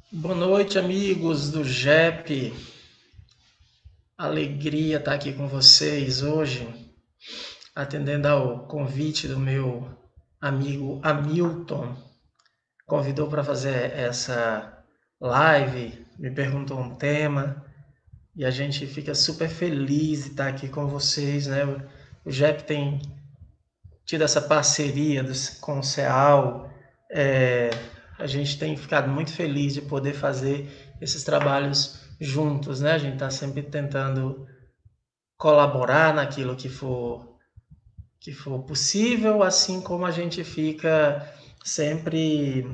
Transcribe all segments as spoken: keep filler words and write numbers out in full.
Boa noite, amigos do J E P. Alegria estar aqui com vocês hoje, atendendo ao convite do meu amigo Hamilton. Convidou para fazer essa live, me perguntou um tema e a gente fica super feliz de estar aqui com vocês, né? O J E P tem tido essa parceria com o CEAL. É, a gente tem ficado muito feliz de poder fazer esses trabalhos juntos, né? A gente está sempre tentando colaborar naquilo que for que for possível, assim como a gente fica sempre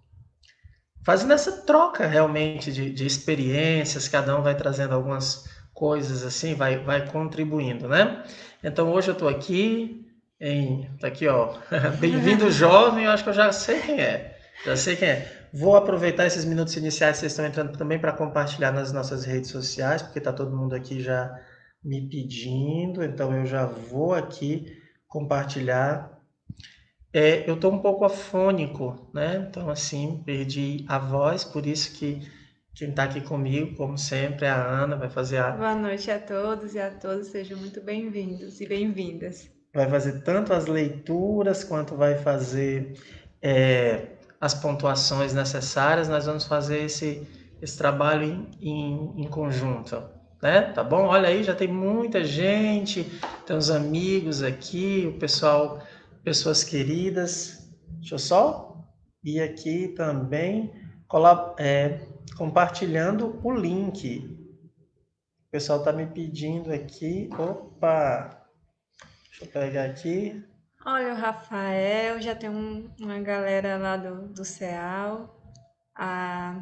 fazendo essa troca realmente de, de experiências, cada um vai trazendo algumas coisas assim, vai, vai contribuindo, né? Então hoje eu estou aqui em. Tá aqui, ó. Bem-vindo, jovem, eu acho que eu já sei quem é. Já sei quem é. Vou aproveitar esses minutos iniciais que vocês estão entrando também para compartilhar nas nossas redes sociais, porque está todo mundo aqui já me pedindo, então eu já vou aqui compartilhar. É, eu estou um pouco afônico, né? Então, assim, perdi a voz, por isso que quem está aqui comigo, como sempre, é a Ana, vai fazer a, Boa noite a todos e a todas, sejam muito bem-vindos e bem-vindas. vai fazer tanto as leituras quanto vai fazer é, as pontuações necessárias. Nós vamos fazer esse, esse trabalho em, em, em conjunto, né? Tá bom? Olha aí, já tem muita gente, tem os amigos aqui, o pessoal, pessoas queridas. Deixa eu só ir aqui também é, compartilhando o link. O pessoal está me pedindo aqui. Opa! Deixa eu pegar aqui. Olha, o Rafael, já tem um- uma galera lá do, do CEAL, a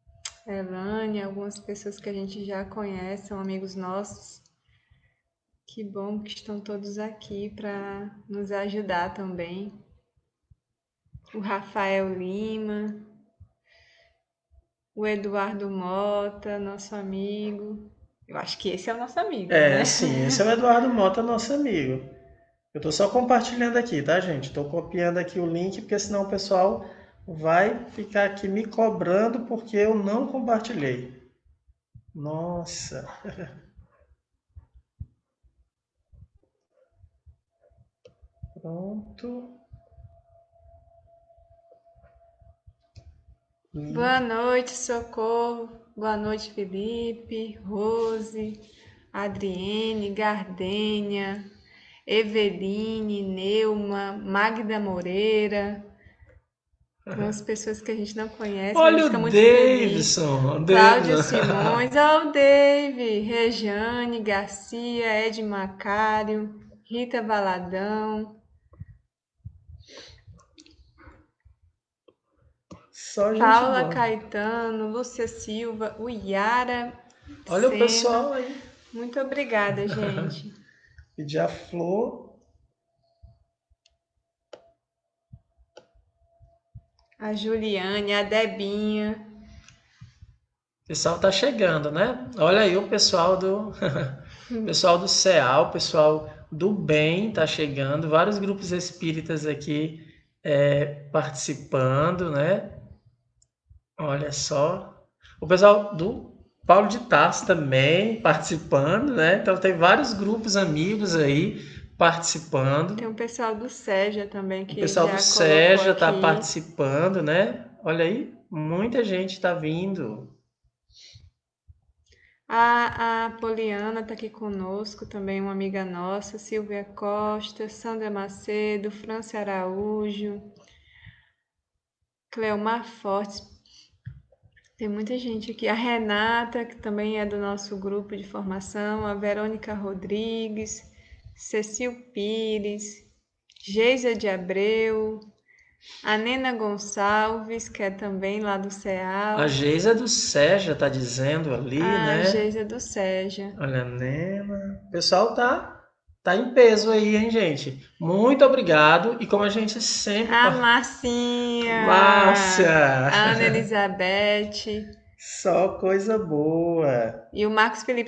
Elane, algumas pessoas que a gente já conhece, são amigos nossos. Que bom que estão todos aqui para nos ajudar também. O Rafael Lima, o Eduardo Mota, nosso amigo. Eu acho que esse é o nosso amigo, né? É, sim, esse é o Eduardo Mota, nosso amigo. Eu tô só compartilhando aqui, tá, gente? Tô copiando aqui o link, porque senão o pessoal vai ficar aqui me cobrando porque eu não compartilhei. Nossa, pronto. Boa Link. noite, Socorro. Boa noite, Felipe, Rose, Adriene, Gardênia, Eveline, Neuma, Magda Moreira. Umas pessoas que a gente não conhece, mas a gente Olha fica o muito feliz. Davidson, o Cláudio Davidson. Simões, oh, o Dave, Rejane Garcia, Ed Macário, Rita Valadão, Só gente Paula boa. Caetano, Lúcia Silva, o Yara Olha o Sena. pessoal aí. Muito obrigada, gente. Pedir a flor. A Juliane, a Debinha. O pessoal tá chegando, né? Olha aí o pessoal do pessoal do CEAL, o pessoal do bem tá chegando, vários grupos espíritas aqui é, participando, né? Olha só. O pessoal do Paulo de Tarso também participando, né? Então tem vários grupos amigos aí Tem participando. o pessoal do Seja também O que pessoal do já colocou SEJA está aqui. participando, né? Olha aí, muita gente está vindo. A, a Poliana está aqui conosco, também uma amiga nossa. Silvia Costa, Sandra Macedo, França Araújo, Cleomar Fortes. Tem muita gente aqui. A Renata, que também é do nosso grupo de formação. A Verônica Rodrigues, Cecil Pires, Geisa de Abreu, a Nena Gonçalves, que é também lá do A CEAL. Geisa do SEJA tá dizendo ali, A né? Geisa do Seja. Olha a Nena. O pessoal tá, tá em peso aí, hein, gente? Muito obrigado. E como a gente sempre. A Ó, Marcinha. Márcia! A Ana Elizabeth. Só coisa boa. E o Marcos Felipe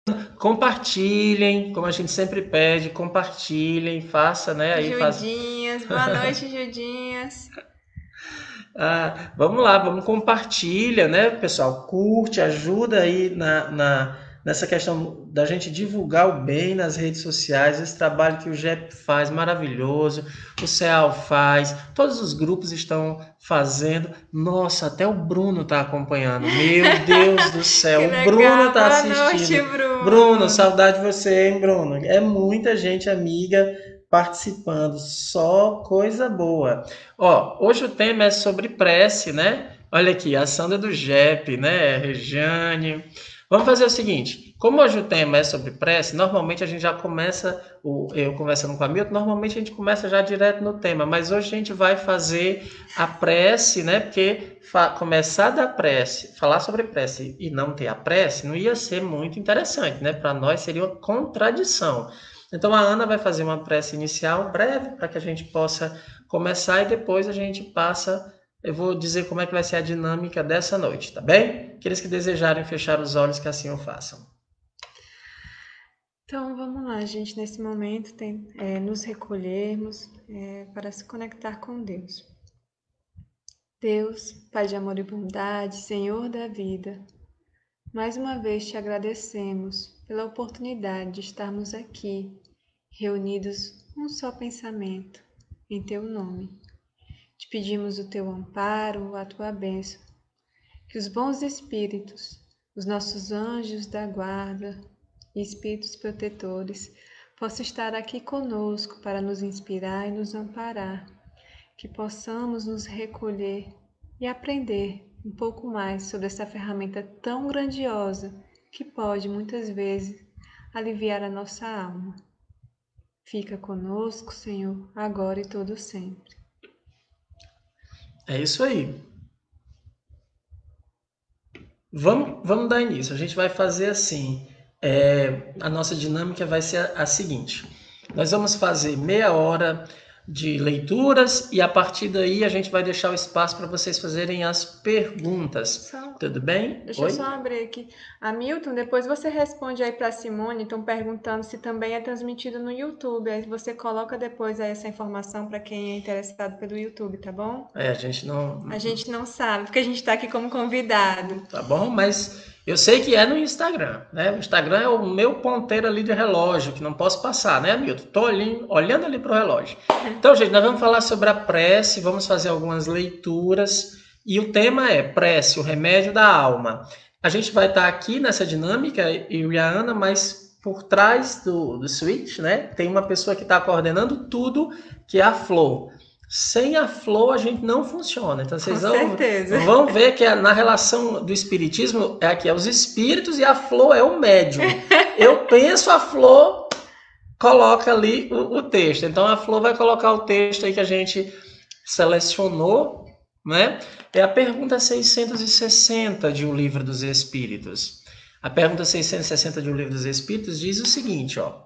Compartilhem, como a gente sempre pede, compartilhem, faça, né? Aí faz... Judinhas, boa noite, Judinhas. Ah, vamos lá, vamos compartilha, né, pessoal? Curte, ajuda aí na, na, nessa questão da gente divulgar o bem nas redes sociais, esse trabalho que o G E P faz, maravilhoso, o CEAL faz, todos os grupos estão fazendo. Nossa, até o Bruno está acompanhando. Meu Deus do céu, o Bruno está assistindo. Boa noite, Bruno. Bruno, saudade de você, hein, Bruno? É muita gente amiga participando, só coisa boa. Ó, hoje o tema é sobre prece, né? Olha aqui, a Sandra do G E P, né? Regiane. Vamos fazer o seguinte, como hoje o tema é sobre prece, normalmente a gente já começa, eu conversando com a Milton, normalmente a gente começa já direto no tema, mas hoje a gente vai fazer a prece, né? Porque começar da prece, falar sobre prece e não ter a prece, não ia ser muito interessante, né? Para nós seria uma contradição. Então a Ana vai fazer uma prece inicial breve para que a gente possa começar e depois a gente passa, eu vou dizer como é que vai ser a dinâmica dessa noite, tá bem? Aqueles que desejarem fechar os olhos, que assim o façam. Então vamos lá, gente, nesse momento tem, é, nos recolhermos é, para se conectar com Deus. Deus, Pai de amor e bondade, Senhor da vida, mais uma vez te agradecemos pela oportunidade de estarmos aqui, reunidos num só pensamento, em Teu nome. Te pedimos o Teu amparo, a Tua bênção, que os bons espíritos, os nossos anjos da guarda e espíritos protetores, possam estar aqui conosco para nos inspirar e nos amparar, que possamos nos recolher e aprender um pouco mais sobre essa ferramenta tão grandiosa que pode, muitas vezes, aliviar a nossa alma. Fica conosco, Senhor, agora e todo sempre. É isso aí. Vamos, vamos dar início. A gente vai fazer assim. É, a nossa dinâmica vai ser a, a seguinte. Nós vamos fazer meia hora de leituras e a partir daí a gente vai deixar o espaço para vocês fazerem as perguntas. Só, Tudo bem? Deixa Oi? eu só abrir aqui. Hamilton, depois você responde aí para a Simone, estão perguntando se também é transmitido no YouTube. Aí você coloca depois aí essa informação para quem é interessado pelo YouTube, tá bom? É, a gente não... A gente não sabe, porque a gente está aqui como convidado. Tá bom, mas eu sei que é no Instagram, né? O Instagram é o meu ponteiro ali de relógio, que não posso passar, né, Milton? Tô olhando, olhando ali pro relógio. Então, gente, nós vamos falar sobre a prece, vamos fazer algumas leituras, e o tema é prece, o remédio da alma. A gente vai estar aqui nessa dinâmica, eu e a Ana, mas por trás do, do switch, né, tem uma pessoa que está coordenando tudo, que é a Flor. Sem a Flor a gente não funciona. Então vocês vão, vão ver que na relação do espiritismo é aqui é os espíritos e a Flor é o médium. Eu penso, a Flor coloca ali o, o texto. Então a Flor vai colocar o texto aí que a gente selecionou, né? É a pergunta seiscentos e sessenta de O Livro dos Espíritos. A pergunta seiscentos e sessenta de O Livro dos Espíritos diz o seguinte, ó.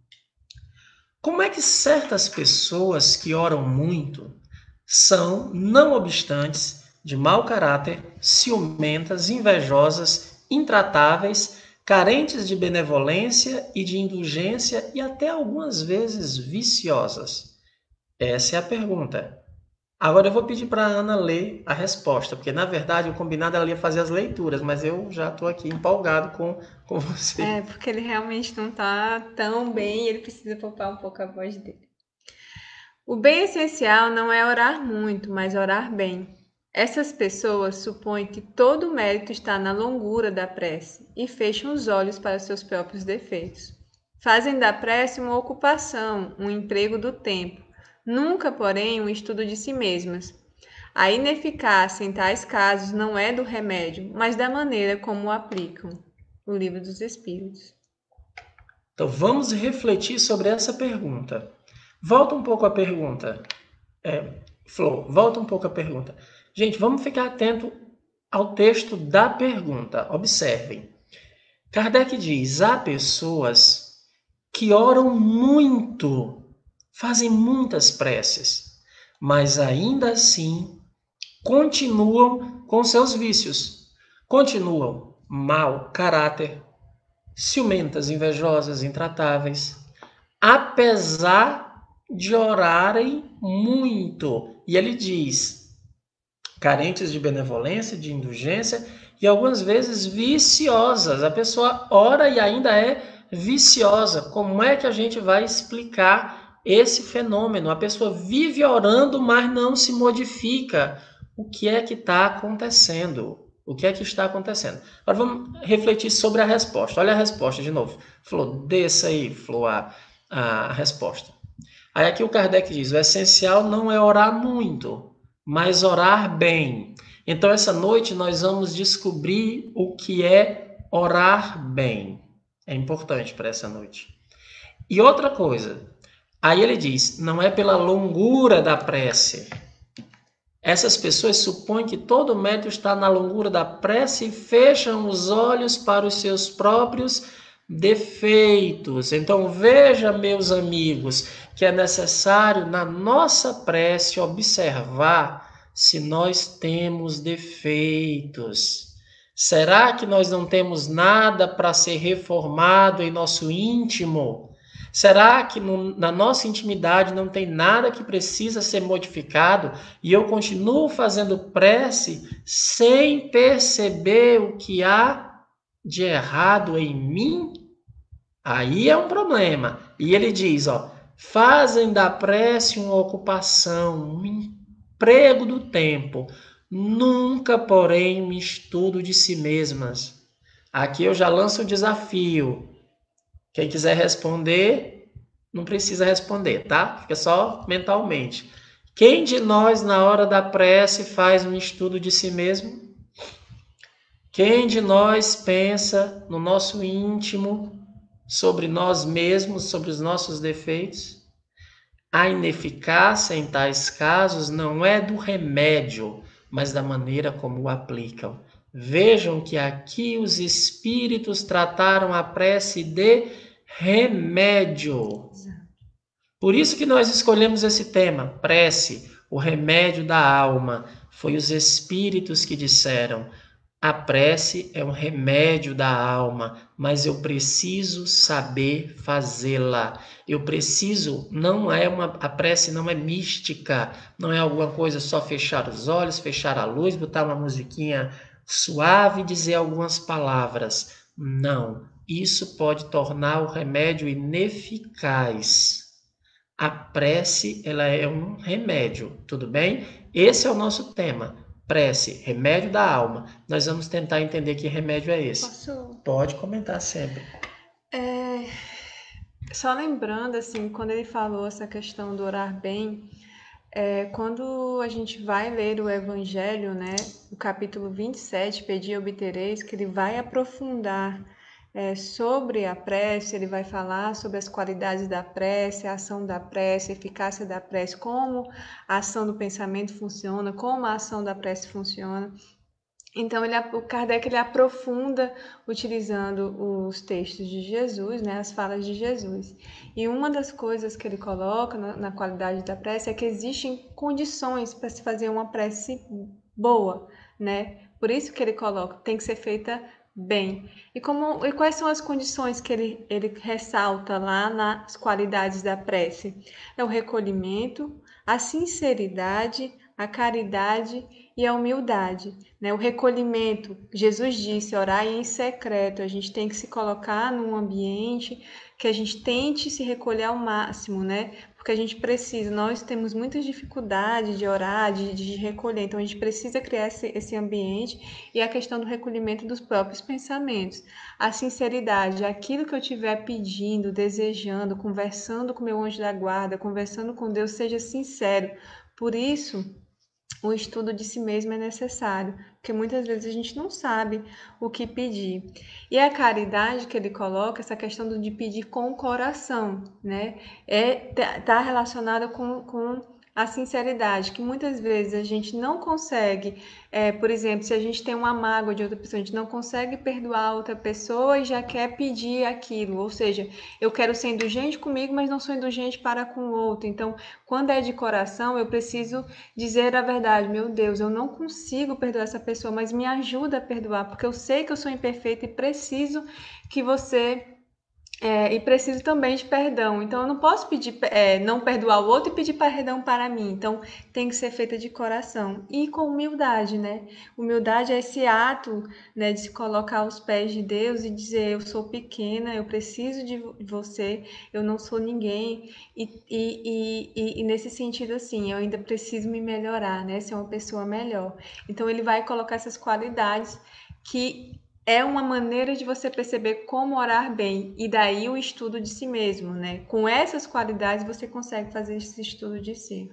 Como é que certas pessoas que oram muito são, não obstantes, de mau caráter, ciumentas, invejosas, intratáveis, carentes de benevolência e de indulgência e até algumas vezes viciosas? Essa é a pergunta. Agora eu vou pedir para a Ana ler a resposta, porque na verdade o combinado ela ia fazer as leituras, mas eu já estou aqui empolgado com, com você. É, porque ele realmente não está tão bem e ele precisa poupar um pouco a voz dele. O bem essencial não é orar muito, mas orar bem. Essas pessoas supõem que todo o mérito está na longura da prece e fecham os olhos para seus próprios defeitos. Fazem da prece uma ocupação, um emprego do tempo. Nunca, porém, um estudo de si mesmas. A ineficácia em tais casos não é do remédio, mas da maneira como o aplicam. O Livro dos Espíritos. Então, vamos refletir sobre essa pergunta. Volta um pouco a pergunta. É, Flor, volta um pouco a pergunta. Gente, vamos ficar atento ao texto da pergunta. Observem. Kardec diz, há pessoas que oram muito, fazem muitas preces, mas ainda assim continuam com seus vícios, continuam mau caráter, ciumentas, invejosas, intratáveis, apesar de orarem muito. E ele diz, carentes de benevolência, de indulgência e algumas vezes viciosas. A pessoa ora e ainda é viciosa. Como é que a gente vai explicar esse fenômeno? A pessoa vive orando, mas não se modifica. O que é que está acontecendo? O que é que está acontecendo? Agora vamos refletir sobre a resposta. Olha a resposta de novo. Falou, desça aí, falou a, a resposta. Aí aqui o Kardec diz, o essencial não é orar muito, mas orar bem. Então essa noite nós vamos descobrir o que é orar bem. É importante para essa noite. E outra coisa, aí ele diz, não é pela longura da prece. Essas pessoas supõem que todo mérito está na longura da prece e fecham os olhos para os seus próprios defeitos. Então veja, meus amigos, que é necessário na nossa prece observar se nós temos defeitos. Será que nós não temos nada para ser reformado em nosso íntimo? Será que no, na nossa intimidade não tem nada que precisa ser modificado e eu continuo fazendo prece sem perceber o que há de errado em mim? Aí é um problema. E ele diz, ó, fazem da prece uma ocupação, um emprego do tempo, nunca, porém, um estudo de si mesmas. Aqui eu já lanço o desafio. Quem quiser responder, não precisa responder, tá? Fica só mentalmente. Quem de nós, na hora da prece, faz um estudo de si mesmo? Quem de nós pensa no nosso íntimo, sobre nós mesmos, sobre os nossos defeitos? A ineficácia em tais casos não é do remédio, mas da maneira como o aplicam. Vejam que aqui os espíritos trataram a prece de remédio. Por isso que nós escolhemos esse tema, prece, o remédio da alma. Foi os espíritos que disseram, a prece é um remédio da alma, mas eu preciso saber fazê-la. Eu preciso, não é uma, a prece não é mística, não é alguma coisa só fechar os olhos, fechar a luz, botar uma musiquinha suave e dizer algumas palavras. Não, isso pode tornar o remédio ineficaz. A prece, ela é um remédio, tudo bem? Esse é o nosso tema. Prece, remédio da alma. Nós vamos tentar entender que remédio é esse. Posso? Pode comentar sempre. É, só lembrando, assim, quando ele falou essa questão do orar bem, é, quando a gente vai ler o Evangelho, né, o capítulo vinte e sete, Pedi e obtereis, que ele vai aprofundar é, sobre a prece, ele vai falar sobre as qualidades da prece, a ação da prece, a eficácia da prece, como a ação do pensamento funciona, como a ação da prece funciona. Então, ele, o Kardec ele aprofunda utilizando os textos de Jesus, né, as falas de Jesus. E uma das coisas que ele coloca na, na qualidade da prece é que existem condições para se fazer uma prece boa, né? Por isso que ele coloca, tem que ser feita bem. E, como, e quais são as condições que ele, ele ressalta lá nas qualidades da prece? É o recolhimento, a sinceridade, a caridade e a humildade, né? O recolhimento, Jesus disse, orar em secreto, a gente tem que se colocar num ambiente que a gente tente se recolher ao máximo, né? Porque a gente precisa, nós temos muitas dificuldades de orar, de, de recolher, então a gente precisa criar esse, esse ambiente e a questão do recolhimento dos próprios pensamentos. A sinceridade, aquilo que eu estiver pedindo, desejando, conversando com meu anjo da guarda, conversando com Deus, seja sincero. Por isso, o estudo de si mesmo é necessário, porque muitas vezes a gente não sabe o que pedir. E a caridade que ele coloca, essa questão de pedir com o coração, né? É, tá relacionada com, com a sinceridade, que muitas vezes a gente não consegue, é, por exemplo, se a gente tem uma mágoa de outra pessoa, a gente não consegue perdoar outra pessoa e já quer pedir aquilo, ou seja, eu quero ser indulgente comigo, mas não sou indulgente para com o outro. Então, quando é de coração, eu preciso dizer a verdade. Meu Deus, eu não consigo perdoar essa pessoa, mas me ajuda a perdoar, porque eu sei que eu sou imperfeita e preciso que você é, e preciso também de perdão. Então, eu não posso pedir, é, não perdoar o outro e pedir perdão para mim. Então, tem que ser feita de coração e com humildade, né? Humildade é esse ato, né, de se colocar aos pés de Deus e dizer: eu sou pequena, eu preciso de você, eu não sou ninguém. E, e, e, e, e nesse sentido, assim, eu ainda preciso me melhorar, né? Ser uma pessoa melhor. Então, ele vai colocar essas qualidades que é uma maneira de você perceber como orar bem, e daí o estudo de si mesmo, né? Com essas qualidades você consegue fazer esse estudo de si.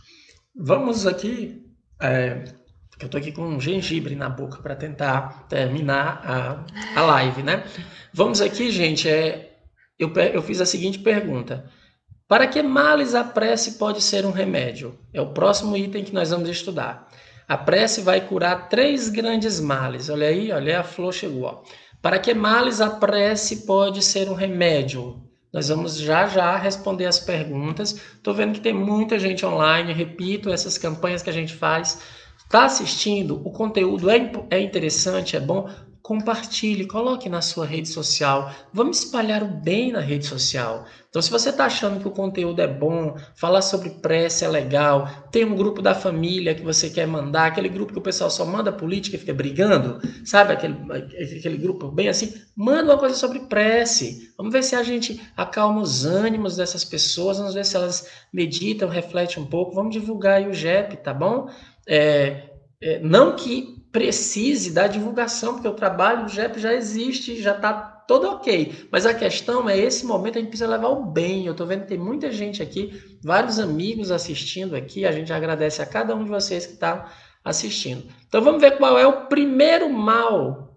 Vamos aqui, é, eu tô aqui com um gengibre na boca para tentar terminar a, a live, né? Vamos aqui, gente, é, eu, eu fiz a seguinte pergunta: para que males a prece pode ser um remédio? É o próximo item que nós vamos estudar. A prece vai curar três grandes males. Olha aí, olha, a flor chegou. Ó. Para que males a prece pode ser um remédio? Nós vamos já já responder as perguntas. Estou vendo que tem muita gente online. Repito, essas campanhas que a gente faz. Está assistindo? O conteúdo é, é interessante, é bom? Compartilhe, coloque na sua rede social. Vamos espalhar o bem na rede social. Então, se você está achando que o conteúdo é bom, falar sobre prece é legal, tem um grupo da família que você quer mandar, aquele grupo que o pessoal só manda política e fica brigando, sabe? Aquele, aquele grupo bem assim, manda uma coisa sobre prece. Vamos ver se a gente acalma os ânimos dessas pessoas, vamos ver se elas meditam, refletem um pouco. Vamos divulgar aí o G E P, tá bom? É, é, não que precise da divulgação, porque o trabalho do G E P já existe, já está todo ok. Mas a questão é, esse momento a gente precisa levar o bem. Eu estou vendo que tem muita gente aqui, vários amigos assistindo aqui. A gente agradece a cada um de vocês que está assistindo. Então vamos ver qual é o primeiro mal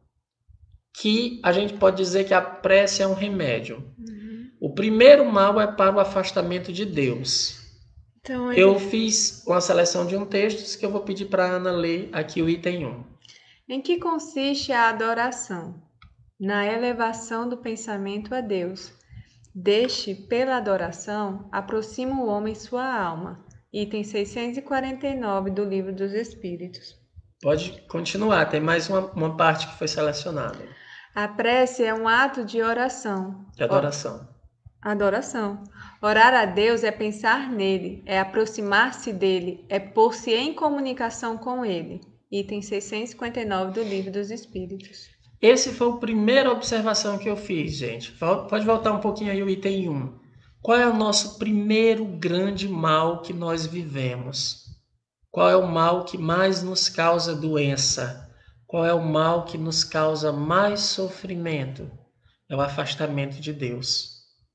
que a gente pode dizer que a prece é um remédio. Uhum. O primeiro mal é para o afastamento de Deus. Então, eu... eu fiz uma seleção de um texto que eu vou pedir para a Ana ler aqui o item um. Em que consiste a adoração? Na elevação do pensamento a Deus. Deste, pela adoração, aproxima o homem sua alma. Item seiscentos e quarenta e nove do Livro dos Espíritos. Pode continuar, tem mais uma, uma parte que foi selecionada. A prece é um ato de oração. De adoração. Adoração. Orar a Deus é pensar nele, é aproximar-se dele, é pôr-se em comunicação com ele. Item seiscentos e cinquenta e nove do Livro dos Espíritos. Esse foi a primeira observação que eu fiz, gente. Pode voltar um pouquinho aí o item um. Qual é o nosso primeiro grande mal que nós vivemos? Qual é o mal que mais nos causa doença? Qual é o mal que nos causa mais sofrimento? É o afastamento de Deus.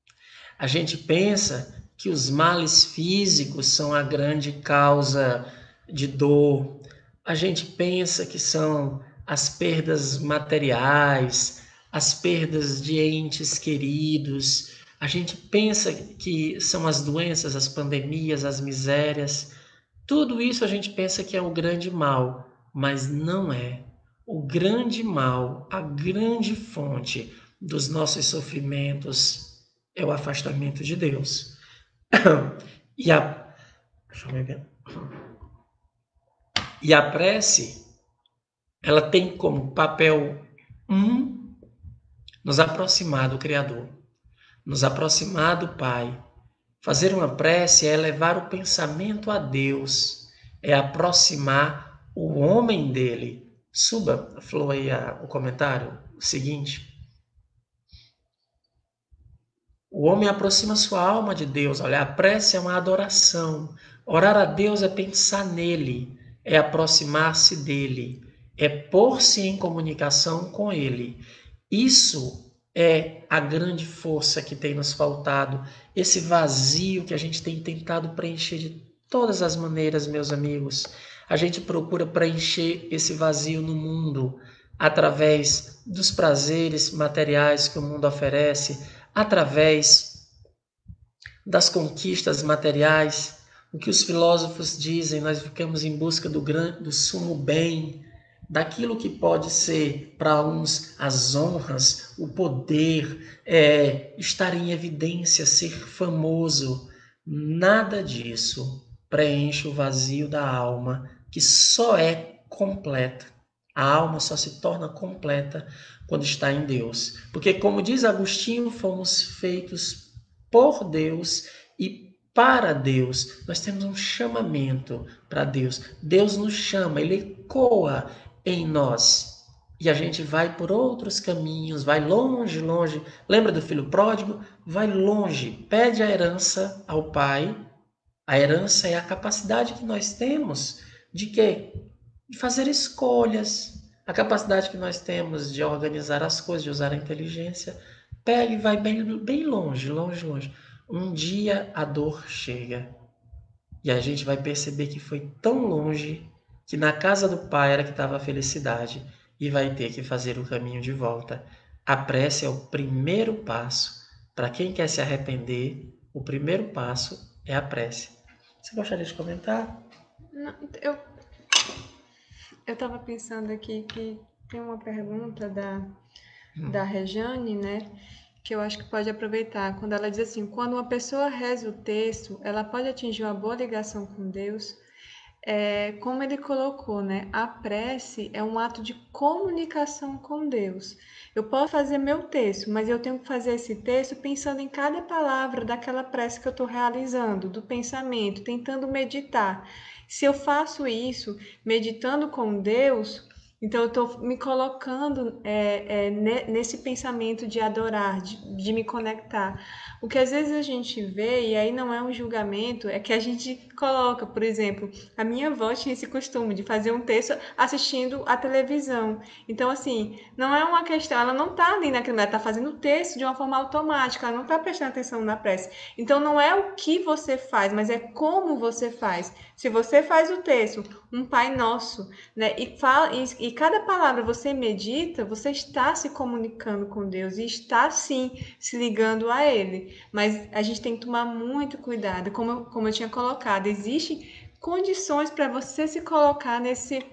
A gente pensa que os males físicos são a grande causa de dor. A gente pensa que são as perdas materiais, as perdas de entes queridos. A gente pensa que são as doenças, as pandemias, as misérias. Tudo isso a gente pensa que é o grande mal, mas não é. O grande mal, a grande fonte dos nossos sofrimentos é o afastamento de Deus. E a, deixa eu ver. E a prece, ela tem como papel um, nos aproximar do Criador, nos aproximar do Pai. Fazer uma prece é elevar o pensamento a Deus, é aproximar o homem dele. Suba, Flor, aí a, o comentário o seguinte. O homem aproxima sua alma de Deus. Olha, a prece é uma adoração. Orar a Deus é pensar nele, é aproximar-se dele, é pôr-se em comunicação com ele. Isso é a grande força que tem nos faltado, esse vazio que a gente tem tentado preencher de todas as maneiras, meus amigos. A gente procura preencher esse vazio no mundo através dos prazeres materiais que o mundo oferece, através das conquistas materiais, o que os filósofos dizem, nós ficamos em busca do grande, do sumo bem, daquilo que pode ser para uns as honras, o poder, é, estar em evidência, ser famoso. Nada disso preenche o vazio da alma, que só é completa. A alma só se torna completa quando está em Deus. Porque, como diz Agostinho, fomos feitos por Deus e para Deus. Nós temos um chamamento para Deus. Deus nos chama, Ele ecoa em nós. E a gente vai por outros caminhos, vai longe, longe. Lembra do filho pródigo? Vai longe, pede a herança ao pai. A herança é a capacidade que nós temos de quê? De fazer escolhas. A capacidade que nós temos de organizar as coisas, de usar a inteligência. Pega e vai bem, bem longe, longe, longe. Um dia a dor chega. E a gente vai perceber que foi tão longe que na casa do pai era que estava a felicidade e vai ter que fazer o caminho de volta. A prece é o primeiro passo. Para quem quer se arrepender, o primeiro passo é a prece. Você gostaria de comentar? Não, eu eu estava pensando aqui que tem uma pergunta da, da Rejane, né? Que eu acho que pode aproveitar. Quando ela diz assim: quando uma pessoa reza o texto, ela pode atingir uma boa ligação com Deus. É, como ele colocou, né? A prece é um ato de comunicação com Deus. Eu posso fazer meu texto, mas eu tenho que fazer esse texto pensando em cada palavra daquela prece que eu estou realizando, do pensamento, tentando meditar. Se eu faço isso meditando com Deus, então eu estou me colocando é, é, nesse pensamento de adorar, de, de me conectar. O que às vezes a gente vê, e aí não é um julgamento, é que a gente coloca, por exemplo, a minha avó tinha esse costume de fazer um texto assistindo a televisão. Então, assim, não é uma questão, ela não está ali naquele momento, ela está fazendo o texto de uma forma automática, ela não está prestando atenção na prece. Então, não é o que você faz, mas é como você faz. Se você faz o texto, um Pai Nosso, né, e, fala, e, e cada palavra você medita, você está se comunicando com Deus e está, sim, se ligando a Ele. Mas a gente tem que tomar muito cuidado, como, eu- como eu tinha colocado, existem condições para você se colocar nesse,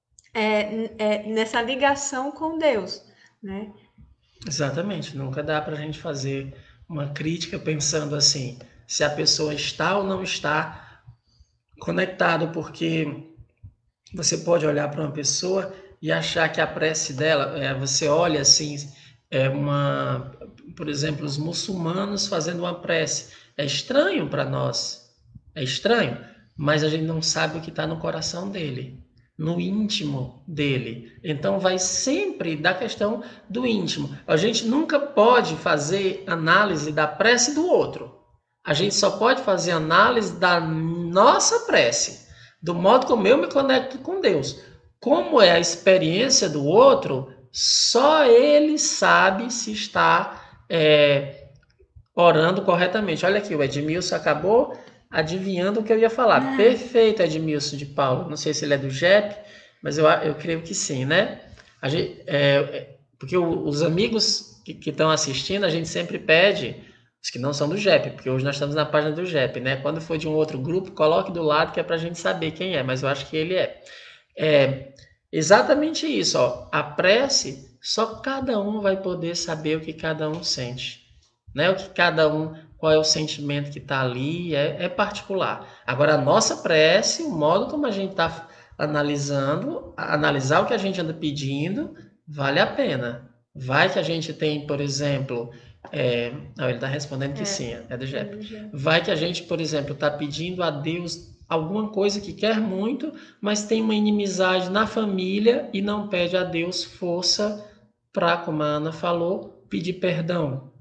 é, é, nessa ligação com Deus, né? Exatamente. Nunca dá para a gente fazer uma crítica pensando assim, se a pessoa está ou não está conectado, porque você pode olhar para uma pessoa e achar que a prece dela, é, você olha assim, é uma, por exemplo, os muçulmanos fazendo uma prece. É estranho para nós, é estranho, mas a gente não sabe o que está no coração dele, no íntimo dele. Então vai sempre da questão do íntimo. A gente nunca pode fazer análise da prece do outro. A gente só pode fazer análise da nossa prece, do modo como eu me conecto com Deus. Como é a experiência do outro, só ele sabe se está é, orando corretamente. Olha aqui, o Edmilson acabou adivinhando o que eu ia falar. Perfeito, Edmilson de Paulo. Não sei se ele é do J E P, mas eu, eu creio que sim, né? A gente, é, porque o, os amigos que estão assistindo, a gente sempre pede, os que não são do J E P, porque hoje nós estamos na página do J E P, né? Quando for de um outro grupo, coloque do lado que é para a gente saber quem é, mas eu acho que ele é. É exatamente isso, ó. A prece, só cada um vai poder saber o que cada um sente, né? O que cada um, qual é o sentimento que está ali, é, é particular. Agora, a nossa prece, o modo como a gente está analisando, analisar o que a gente anda pedindo, vale a pena. Vai que a gente tem, por exemplo, é, não, ele está respondendo que É, sim, é do é J E P. do J E P. Vai que a gente, por exemplo, está pedindo a Deus alguma coisa que quer muito, mas tem uma inimizade na família e não pede a Deus força para, como a Ana falou, pedir perdão.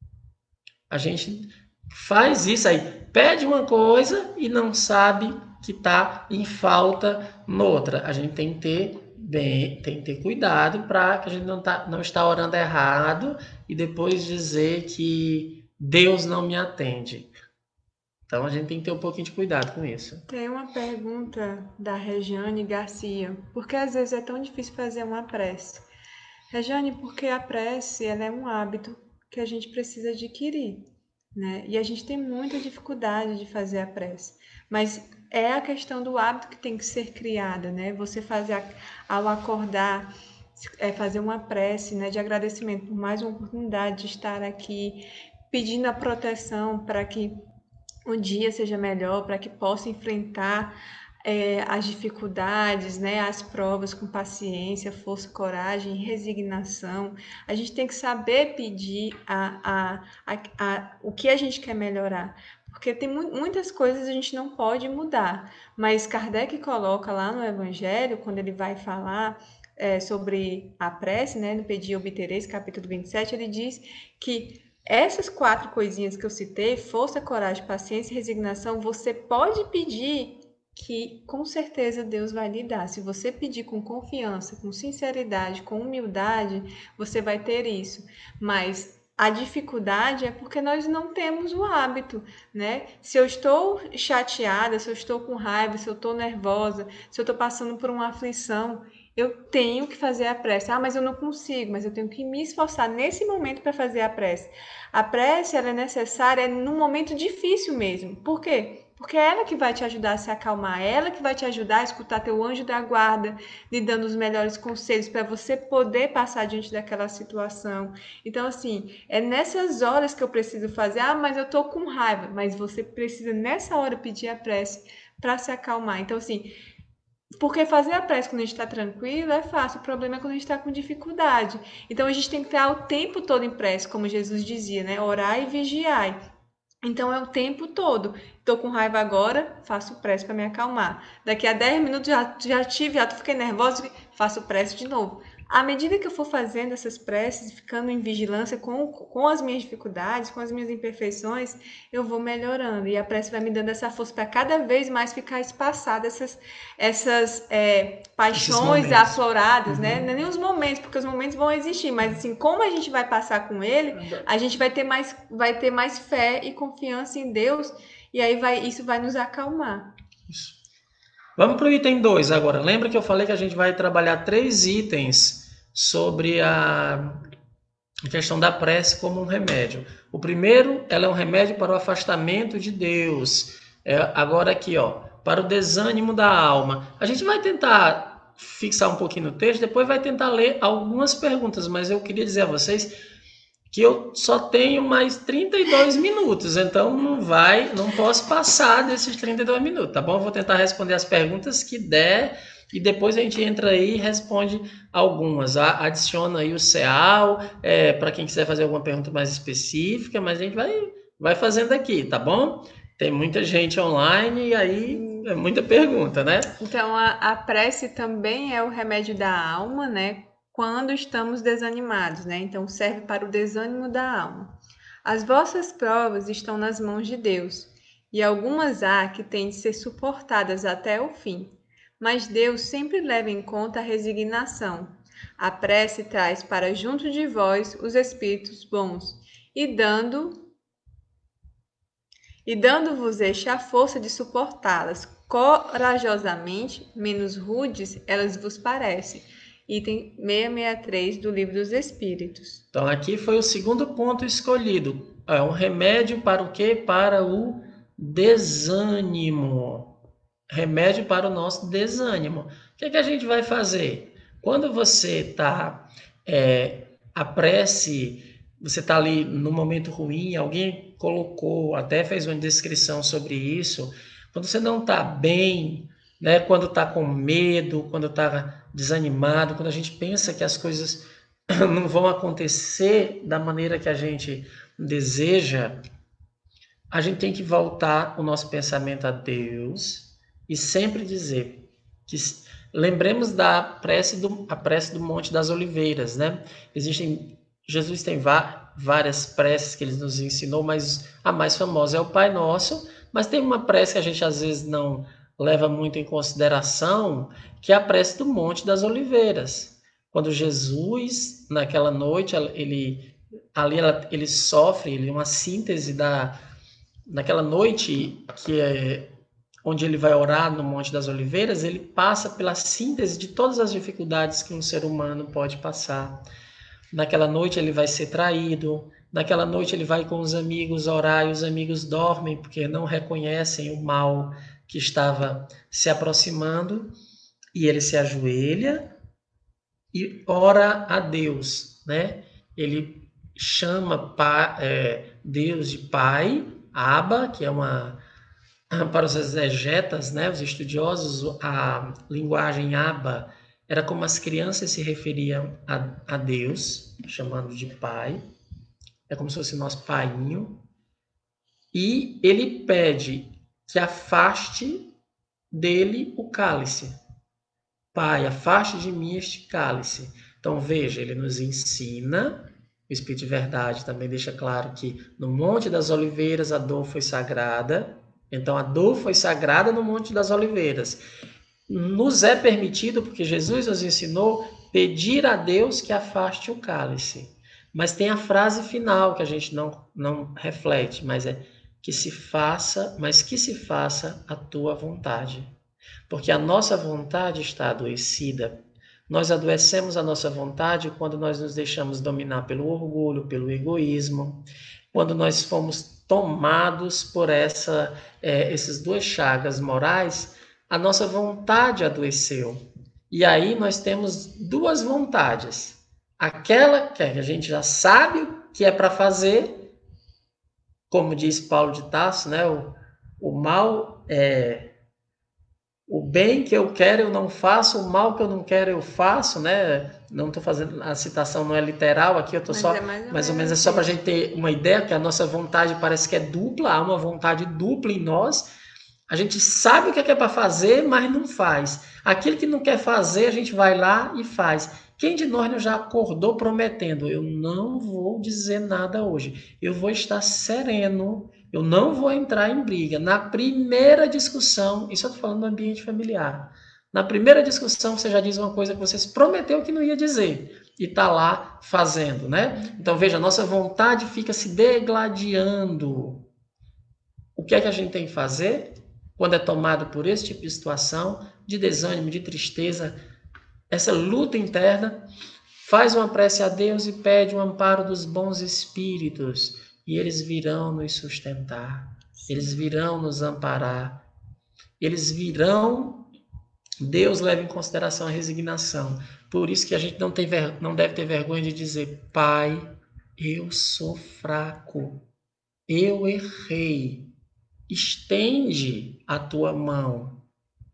A gente faz isso aí, pede uma coisa e não sabe que está em falta noutra. A gente tem que ter bem, tem que ter cuidado para que a gente não, tá, não está orando errado e depois dizer que Deus não me atende. Então a gente tem que ter um pouquinho de cuidado com isso. Tem uma pergunta da Regiane Garcia. Por que às vezes é tão difícil fazer uma prece? Regiane, porque a prece ela é um hábito que a gente precisa adquirir, né? E a gente tem muita dificuldade de fazer a prece. mas é a questão do hábito que tem que ser criada, né? Você fazer, ao acordar, é fazer uma prece, né, de agradecimento por mais uma oportunidade de estar aqui, pedindo a proteção para que o dia seja melhor, para que possa enfrentar é, as dificuldades, né, as provas com paciência, força, coragem, resignação. A gente tem que saber pedir a, a, a, a, o que a gente quer melhorar, porque tem mu muitas coisas a gente não pode mudar, mas Kardec coloca lá no Evangelho, quando ele vai falar é, sobre a prece, né, no Pedi e Obtereis, capítulo vinte e sete, ele diz que essas quatro coisinhas que eu citei, força, coragem, paciência e resignação, você pode pedir que com certeza Deus vai lhe dar. Se você pedir com confiança, com sinceridade, com humildade, você vai ter isso. Mas a dificuldade é porque nós não temos o hábito, né? Se eu estou chateada, se eu estou com raiva, se eu estou nervosa, se eu estou passando por uma aflição, eu tenho que fazer a prece. Ah, mas eu não consigo, mas eu tenho que me esforçar nesse momento para fazer a prece. A prece ela é necessária num momento difícil mesmo. Por quê? Porque é ela que vai te ajudar a se acalmar, é ela que vai te ajudar a escutar teu anjo da guarda, lhe dando os melhores conselhos para você poder passar diante daquela situação. Então, assim, é nessas horas que eu preciso fazer. Ah, mas eu tô com raiva. Mas você precisa, nessa hora, pedir a prece para se acalmar. Então, assim, porque fazer a prece quando a gente está tranquilo é fácil, o problema é quando a gente está com dificuldade. Então a gente tem que estar o tempo todo em prece, como Jesus dizia, né? Orai e vigiai. Então é o tempo todo. Estou com raiva agora, faço prece para me acalmar. Daqui a dez minutos já, já tive, já fiquei nervosa, faço prece de novo. À medida que eu for fazendo essas preces, ficando em vigilância com, com as minhas dificuldades, com as minhas imperfeições, eu vou melhorando. E a prece vai me dando essa força para cada vez mais ficar espaçada essas, essas é, paixões afloradas, uhum. né? Não é nem os momentos, porque os momentos vão existir, mas assim, como a gente vai passar com ele, a gente vai ter mais, vai ter mais fé e confiança em Deus, e aí vai, isso vai nos acalmar. Isso. Vamos para o item dois agora. Lembra que eu falei que a gente vai trabalhar três itens sobre a questão da prece como um remédio. O primeiro, ela é um remédio para o afastamento de Deus. É, agora aqui, ó, para o desânimo da alma. A gente vai tentar fixar um pouquinho no texto, depois vai tentar ler algumas perguntas, mas eu queria dizer a vocês que eu só tenho mais trinta e dois minutos, então não vai, não posso passar desses trinta e dois minutos, tá bom? Eu vou tentar responder as perguntas que der e depois a gente entra aí e responde algumas. Adiciona aí o C E A L, é, para quem quiser fazer alguma pergunta mais específica, mas a gente vai, vai fazendo aqui, tá bom? Tem muita gente online e aí é muita pergunta, né? Então a, a prece também é o remédio da alma, né? Quando estamos desanimados, né? Então serve para o desânimo da alma. As vossas provas estão nas mãos de Deus, e algumas há que têm de ser suportadas até o fim. Mas Deus sempre leva em conta a resignação. A prece traz para junto de vós os espíritos bons, e dando e dando-vos este a força de suportá-las corajosamente, menos rudes elas vos parecem. Item seiscentos e sessenta e três do Livro dos Espíritos. Então aqui foi o segundo ponto escolhido. É um remédio para o quê? Para o desânimo. Remédio para o nosso desânimo. O que, é que a gente vai fazer? Quando você está, é, a prece, você está ali no momento ruim, alguém colocou, até fez uma descrição sobre isso. Quando você não está bem, né? Quando está com medo, quando está desanimado, quando a gente pensa que as coisas não vão acontecer da maneira que a gente deseja, a gente tem que voltar o nosso pensamento a Deus e sempre dizer que lembremos da prece do, a prece do Monte das Oliveiras, né? Existem, Jesus tem várias preces que ele nos ensinou, mas a mais famosa é o Pai Nosso, mas tem uma prece que a gente às vezes não leva muito em consideração, que é a prece do Monte das Oliveiras. Quando Jesus, naquela noite, ele, ali ele sofre, ele é uma síntese da, naquela noite que é, onde ele vai orar no Monte das Oliveiras, ele passa pela síntese de todas as dificuldades que um ser humano pode passar. Naquela noite ele vai ser traído, naquela noite ele vai com os amigos orar e os amigos dormem porque não reconhecem o mal que estava se aproximando, e ele se ajoelha e ora a Deus, né? Ele chama pa, é, Deus de Pai, Abba, que é uma, para os exegetas, né, os estudiosos, a linguagem Abba era como as crianças se referiam a, a Deus, chamando de Pai. É como se fosse nosso painho. E ele pede que afaste dele o cálice. Pai, afaste de mim este cálice. Então, veja, ele nos ensina, o Espírito de Verdade também deixa claro que no Monte das Oliveiras a dor foi sagrada. Então, a dor foi sagrada no Monte das Oliveiras. Nos é permitido, porque Jesus nos ensinou, pedir a Deus que afaste o cálice. Mas tem a frase final que a gente não, não reflete, mas é que se faça, mas que se faça a tua vontade. Porque a nossa vontade está adoecida. Nós adoecemos a nossa vontade quando nós nos deixamos dominar pelo orgulho, pelo egoísmo, quando nós fomos tomados por essa, é, esses duas chagas morais, a nossa vontade adoeceu. E aí nós temos duas vontades. Aquela que a gente já sabe o que é para fazer, como diz Paulo de Tarso, né? o, o mal é... O bem que eu quero eu não faço, o mal que eu não quero eu faço, né? Não estou fazendo, a citação não é literal aqui, eu estou só, é mais ou, mais ou menos é só para a gente ter uma ideia, que a nossa vontade parece que é dupla, há uma vontade dupla em nós. A gente sabe o que é, é para fazer, mas não faz. Aquilo que não quer fazer, a gente vai lá e faz. Quem de nós não já acordou prometendo, eu não vou dizer nada hoje, eu vou estar sereno, eu não vou entrar em briga. Na primeira discussão, isso eu estou falando do ambiente familiar, na primeira discussão você já diz uma coisa que você se prometeu que não ia dizer e está lá fazendo, né? Então veja, a nossa vontade fica se degladiando. O que é que a gente tem que fazer quando é tomado por esse tipo de situação, de desânimo, de tristeza, essa luta interna? Faz uma prece a Deus e pede o amparo dos bons espíritos. E eles virão nos sustentar, eles virão nos amparar, eles virão, Deus leva em consideração a resignação. Por isso que a gente não, tem, não deve ter vergonha de dizer, Pai, eu sou fraco, eu errei, estende a tua mão,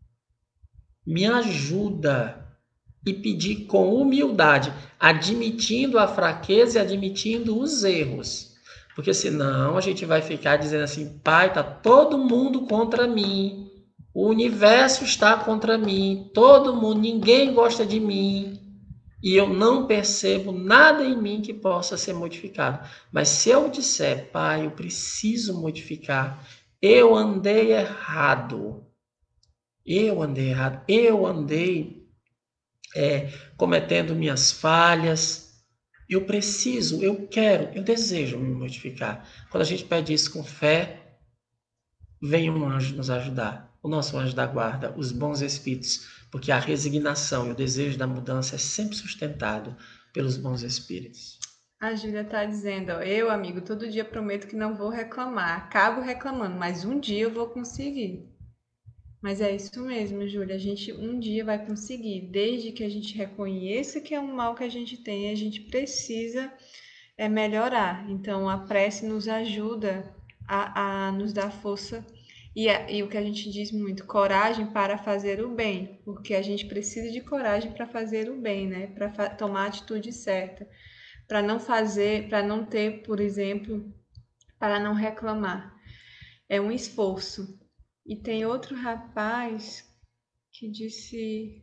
me ajuda, e pedir com humildade, admitindo a fraqueza e admitindo os erros. Porque senão a gente vai ficar dizendo assim, Pai, está todo mundo contra mim, o universo está contra mim, todo mundo, ninguém gosta de mim, e eu não percebo nada em mim que possa ser modificado. Mas se eu disser, Pai, eu preciso modificar, eu andei errado, eu andei errado, eu andei é, cometendo minhas falhas, eu preciso, eu quero, eu desejo me modificar. Quando a gente pede isso com fé, vem um anjo nos ajudar. O nosso anjo da guarda, os bons espíritos. Porque a resignação e o desejo da mudança é sempre sustentado pelos bons espíritos. A Júlia está dizendo, ó, eu, amigo, todo dia prometo que não vou reclamar. Acabo reclamando, mas um dia eu vou conseguir. Mas é isso mesmo, Júlia, a gente um dia vai conseguir, desde que a gente reconheça que é um mal que a gente tem, a gente precisa é, melhorar. Então, a prece nos ajuda a, a nos dar força e, a, e o que a gente diz muito, coragem para fazer o bem, porque a gente precisa de coragem para fazer o bem, né? Para tomar a atitude certa, para não fazer, para não ter, por exemplo, para não reclamar. É um esforço. E tem outro rapaz que disse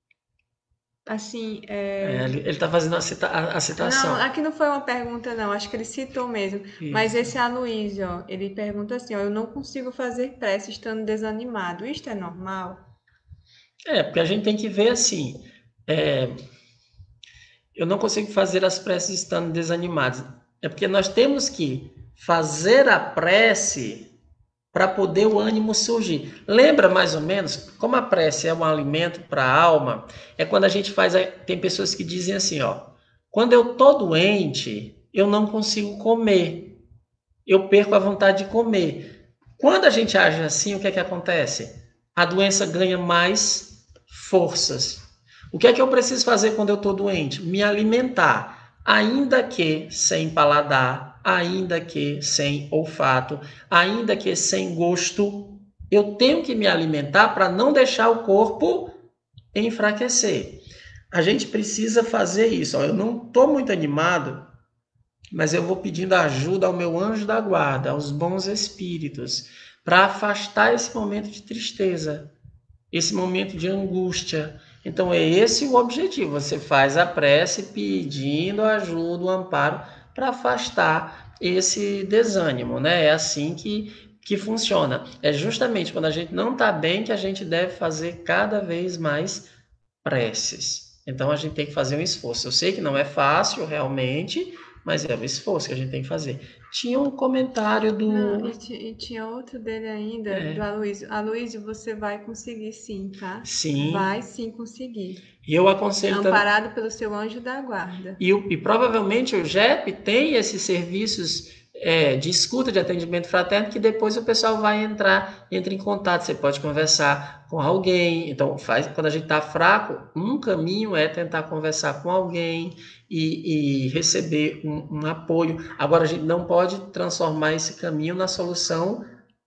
assim... É... É, ele está fazendo a, cita, a, a citação. Não, aqui não foi uma pergunta não, acho que ele citou mesmo. Isso. Mas esse Aloysio, ó, ele pergunta assim, ó, eu não consigo fazer prece estando desanimado, isto é normal? É, porque a gente tem que ver assim, é, eu não consigo fazer as preces estando desanimado. É porque nós temos que fazer a prece para poder o ânimo surgir. Lembra mais ou menos, como a prece é um alimento para a alma, é quando a gente faz, tem pessoas que dizem assim, ó, quando eu tô doente, eu não consigo comer, eu perco a vontade de comer. Quando a gente age assim, o que é que acontece? a doença ganha mais forças. O que é que eu preciso fazer quando eu estou doente? Me alimentar, ainda que sem paladar, ainda que sem olfato, ainda que sem gosto. Eu tenho que me alimentar para não deixar o corpo enfraquecer. A gente precisa fazer isso. Eu não estou muito animado, mas eu vou pedindo ajuda ao meu anjo da guarda, aos bons espíritos, para afastar esse momento de tristeza, esse momento de angústia. Então é esse o objetivo. Você faz a prece pedindo ajuda, o amparo, para afastar esse desânimo, né? É assim que, que funciona. É justamente quando a gente não está bem que a gente deve fazer cada vez mais preces. Então a gente tem que fazer um esforço. Eu sei que não é fácil realmente, mas é o esforço que a gente tem que fazer. Tinha um comentário do... Não, e, e tinha outro dele ainda, é. do Aloysio. Aloysio, você vai conseguir sim, tá? Sim. Vai sim conseguir. E eu aconselho Amparado também... pelo seu anjo da guarda. E, e provavelmente o J E P tem esses serviços é, de escuta, de atendimento fraterno, que depois o pessoal vai entrar, entra em contato, você pode conversar com alguém. Então, faz, quando a gente está fraco, um caminho é tentar conversar com alguém e, e receber um, um apoio. Agora, a gente não pode transformar esse caminho na solução,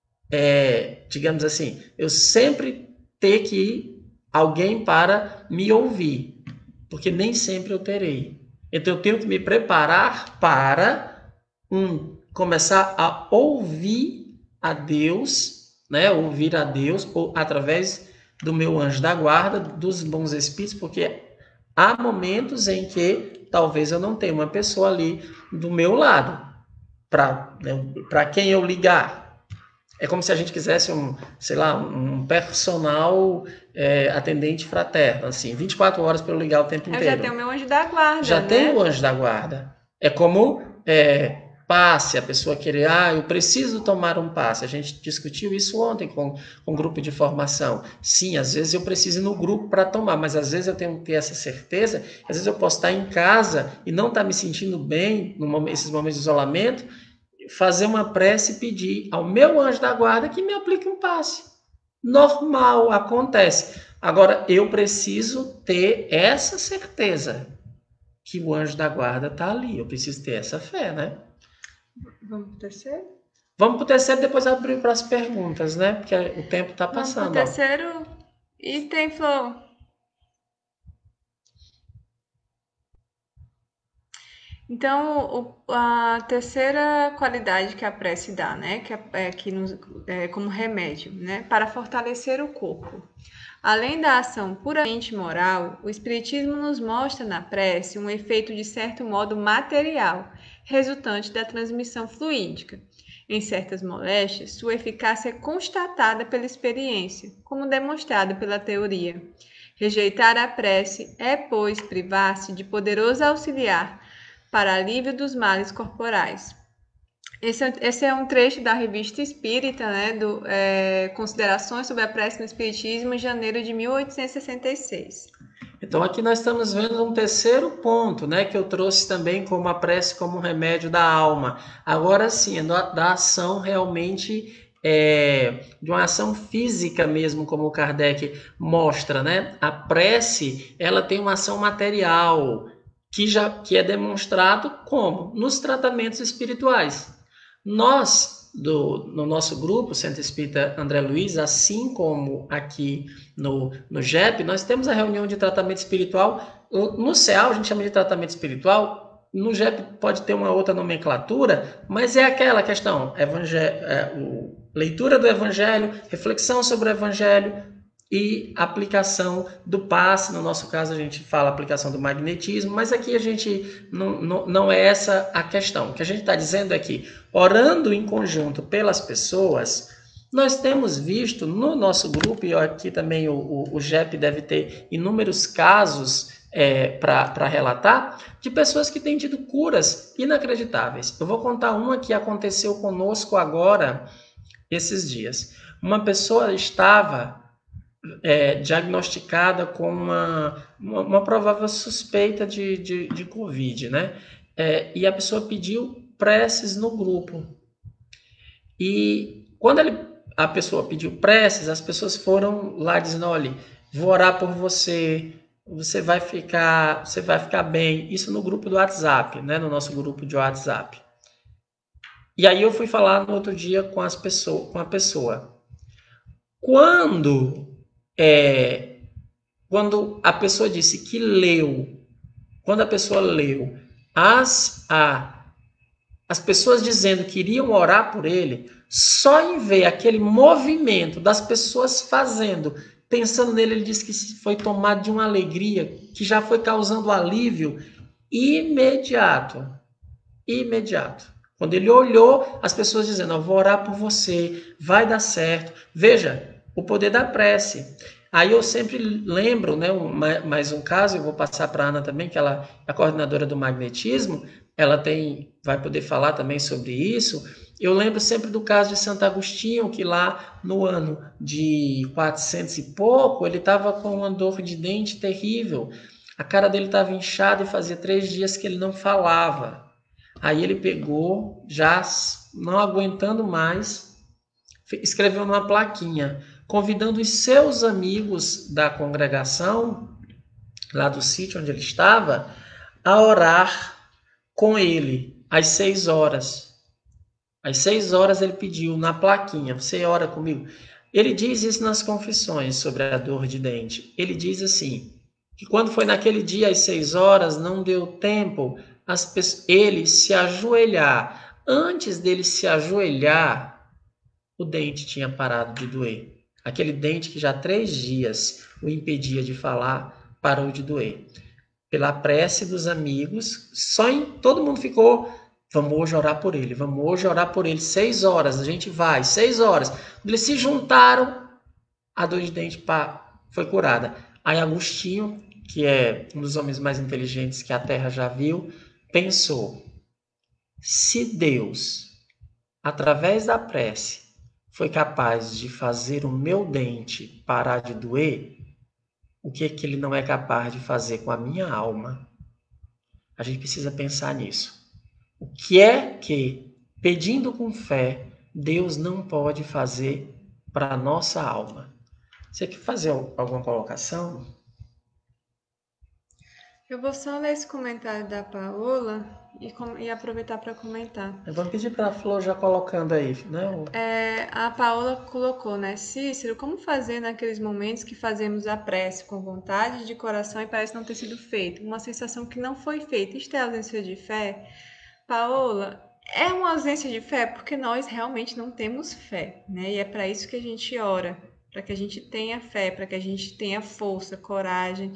é, digamos assim, eu sempre ter que ir alguém para me ouvir, porque nem sempre eu terei. Então, eu tenho que me preparar para um, começar a ouvir a Deus, né? Ouvir a Deus ou, através do meu anjo da guarda, dos bons espíritos, porque há momentos em que talvez eu não tenha uma pessoa ali do meu lado para para quem eu ligar. É como se a gente quisesse um, sei lá, um personal é, atendente fraterno, assim, vinte e quatro horas para eu ligar o tempo inteiro. Eu já tenho o meu anjo da guarda, Já né? tem o anjo da guarda. É como é, passe, a pessoa querer, ah, eu preciso tomar um passe. A gente discutiu isso ontem com, com um grupo de formação. Sim, às vezes eu preciso ir no grupo para tomar, mas às vezes eu tenho que ter essa certeza, às vezes eu posso estar em casa e não estar me sentindo bem nesses momentos de isolamento, fazer uma prece e pedir ao meu anjo da guarda que me aplique um passe. Normal, acontece. Agora, eu preciso ter essa certeza que o anjo da guarda está ali. Eu preciso ter essa fé, né? Vamos pro terceiro? Vamos pro terceiro, depois abrir para as perguntas, né? Porque o tempo está passando. Vamos pro terceiro item, Flor. Então, o, a terceira qualidade que a prece dá, né, que é, que nos, é como remédio, né, para fortalecer o corpo. Além da ação puramente moral, o Espiritismo nos mostra na prece um efeito de certo modo material, resultante da transmissão fluídica. Em certas moléstias, sua eficácia é constatada pela experiência, como demonstrado pela teoria. Rejeitar a prece é, pois, privar-se de poderoso auxiliar para alívio dos males corporais. Esse é, esse é um trecho da Revista Espírita, né, do é, Considerações sobre a Prece no Espiritismo, em janeiro de mil oitocentos e sessenta e seis. Então aqui nós estamos vendo um terceiro ponto, né, que eu trouxe também como a prece como um remédio da alma. Agora sim, da ação realmente, é, de uma ação física mesmo, como o Kardec mostra, né? A prece, ela tem uma ação material, que, já, que é demonstrado como? Nos tratamentos espirituais. Nós, do, no nosso grupo, Centro Espírita André Luiz, assim como aqui no, no J E P, nós temos a reunião de tratamento espiritual. No C E A, a gente chama de tratamento espiritual. No J E P pode ter uma outra nomenclatura, mas é aquela questão, evangel- é, o, leitura do Evangelho, reflexão sobre o Evangelho, e aplicação do passe. No nosso caso a gente fala aplicação do magnetismo, mas aqui a gente não, não, não é essa a questão. O que a gente está dizendo é que, orando em conjunto pelas pessoas, nós temos visto no nosso grupo, e aqui também o, o, o J E P deve ter inúmeros casos é, para relatar, de pessoas que têm tido curas inacreditáveis. Eu vou contar uma que aconteceu conosco agora, esses dias. Uma pessoa estava É, diagnosticada com uma, uma, uma provável suspeita de, de, de Covid, né? É, e a pessoa pediu preces no grupo. E quando ele, a pessoa pediu preces, as pessoas foram lá dizendo, olha, vou orar por você, você vai ficar, você vai ficar bem. Isso no grupo do WhatsApp, né? No nosso grupo de WhatsApp. E aí eu fui falar no outro dia com as pessoas, com a pessoa. Quando é, quando a pessoa disse que leu, quando a pessoa leu as a, as pessoas dizendo que iriam orar por ele, só em ver aquele movimento das pessoas fazendo, pensando nele, ele disse que foi tomado de uma alegria que já foi causando alívio imediato. Imediato. Quando ele olhou, as pessoas dizendo, eu vou orar por você, vai dar certo. Veja, o poder da prece. Aí eu sempre lembro, né, um, mais um caso, eu vou passar para a Ana também, que ela é a coordenadora do magnetismo, ela tem, vai poder falar também sobre isso. Eu lembro sempre do caso de Santo Agostinho, que lá no ano de quatrocentos e pouco, ele estava com uma dor de dente terrível. A cara dele estava inchada e fazia três dias que ele não falava. Aí ele pegou, já não aguentando mais, escreveu numa plaquinha, convidando os seus amigos da congregação, lá do sítio onde ele estava, a orar com ele às seis horas. Às seis horas ele pediu na plaquinha, você ora comigo? Ele diz isso nas confissões sobre a dor de dente. Ele diz assim, que quando foi naquele dia às seis horas, não deu tempo as, ele se ajoelhar. Antes dele se ajoelhar, o dente tinha parado de doer. Aquele dente que já há três dias o impedia de falar, parou de doer. Pela prece dos amigos, só em, todo mundo ficou, vamos hoje orar por ele, vamos hoje orar por ele, seis horas, a gente vai, seis horas. Eles se juntaram, a dor de dente pá, foi curada. Aí Agostinho, que é um dos homens mais inteligentes que a Terra já viu, pensou, se Deus, através da prece, foi capaz de fazer o meu dente parar de doer, o que é que ele não é capaz de fazer com a minha alma? A gente precisa pensar nisso. O que é que, pedindo com fé, Deus não pode fazer para a nossa alma? Você quer fazer alguma colocação? Eu vou só ler esse comentário da Paola e, e aproveitar para comentar. Eu vou pedir para a Flor já colocando aí, né? É, a Paola colocou, né? Cícero, como fazer naqueles momentos que fazemos a prece com vontade de coração e parece não ter sido feito? Uma sensação que não foi feita. Isto é ausência de fé? Paola, é uma ausência de fé porque nós realmente não temos fé, né? E é para isso que a gente ora, para que a gente tenha fé, para que a gente tenha força, coragem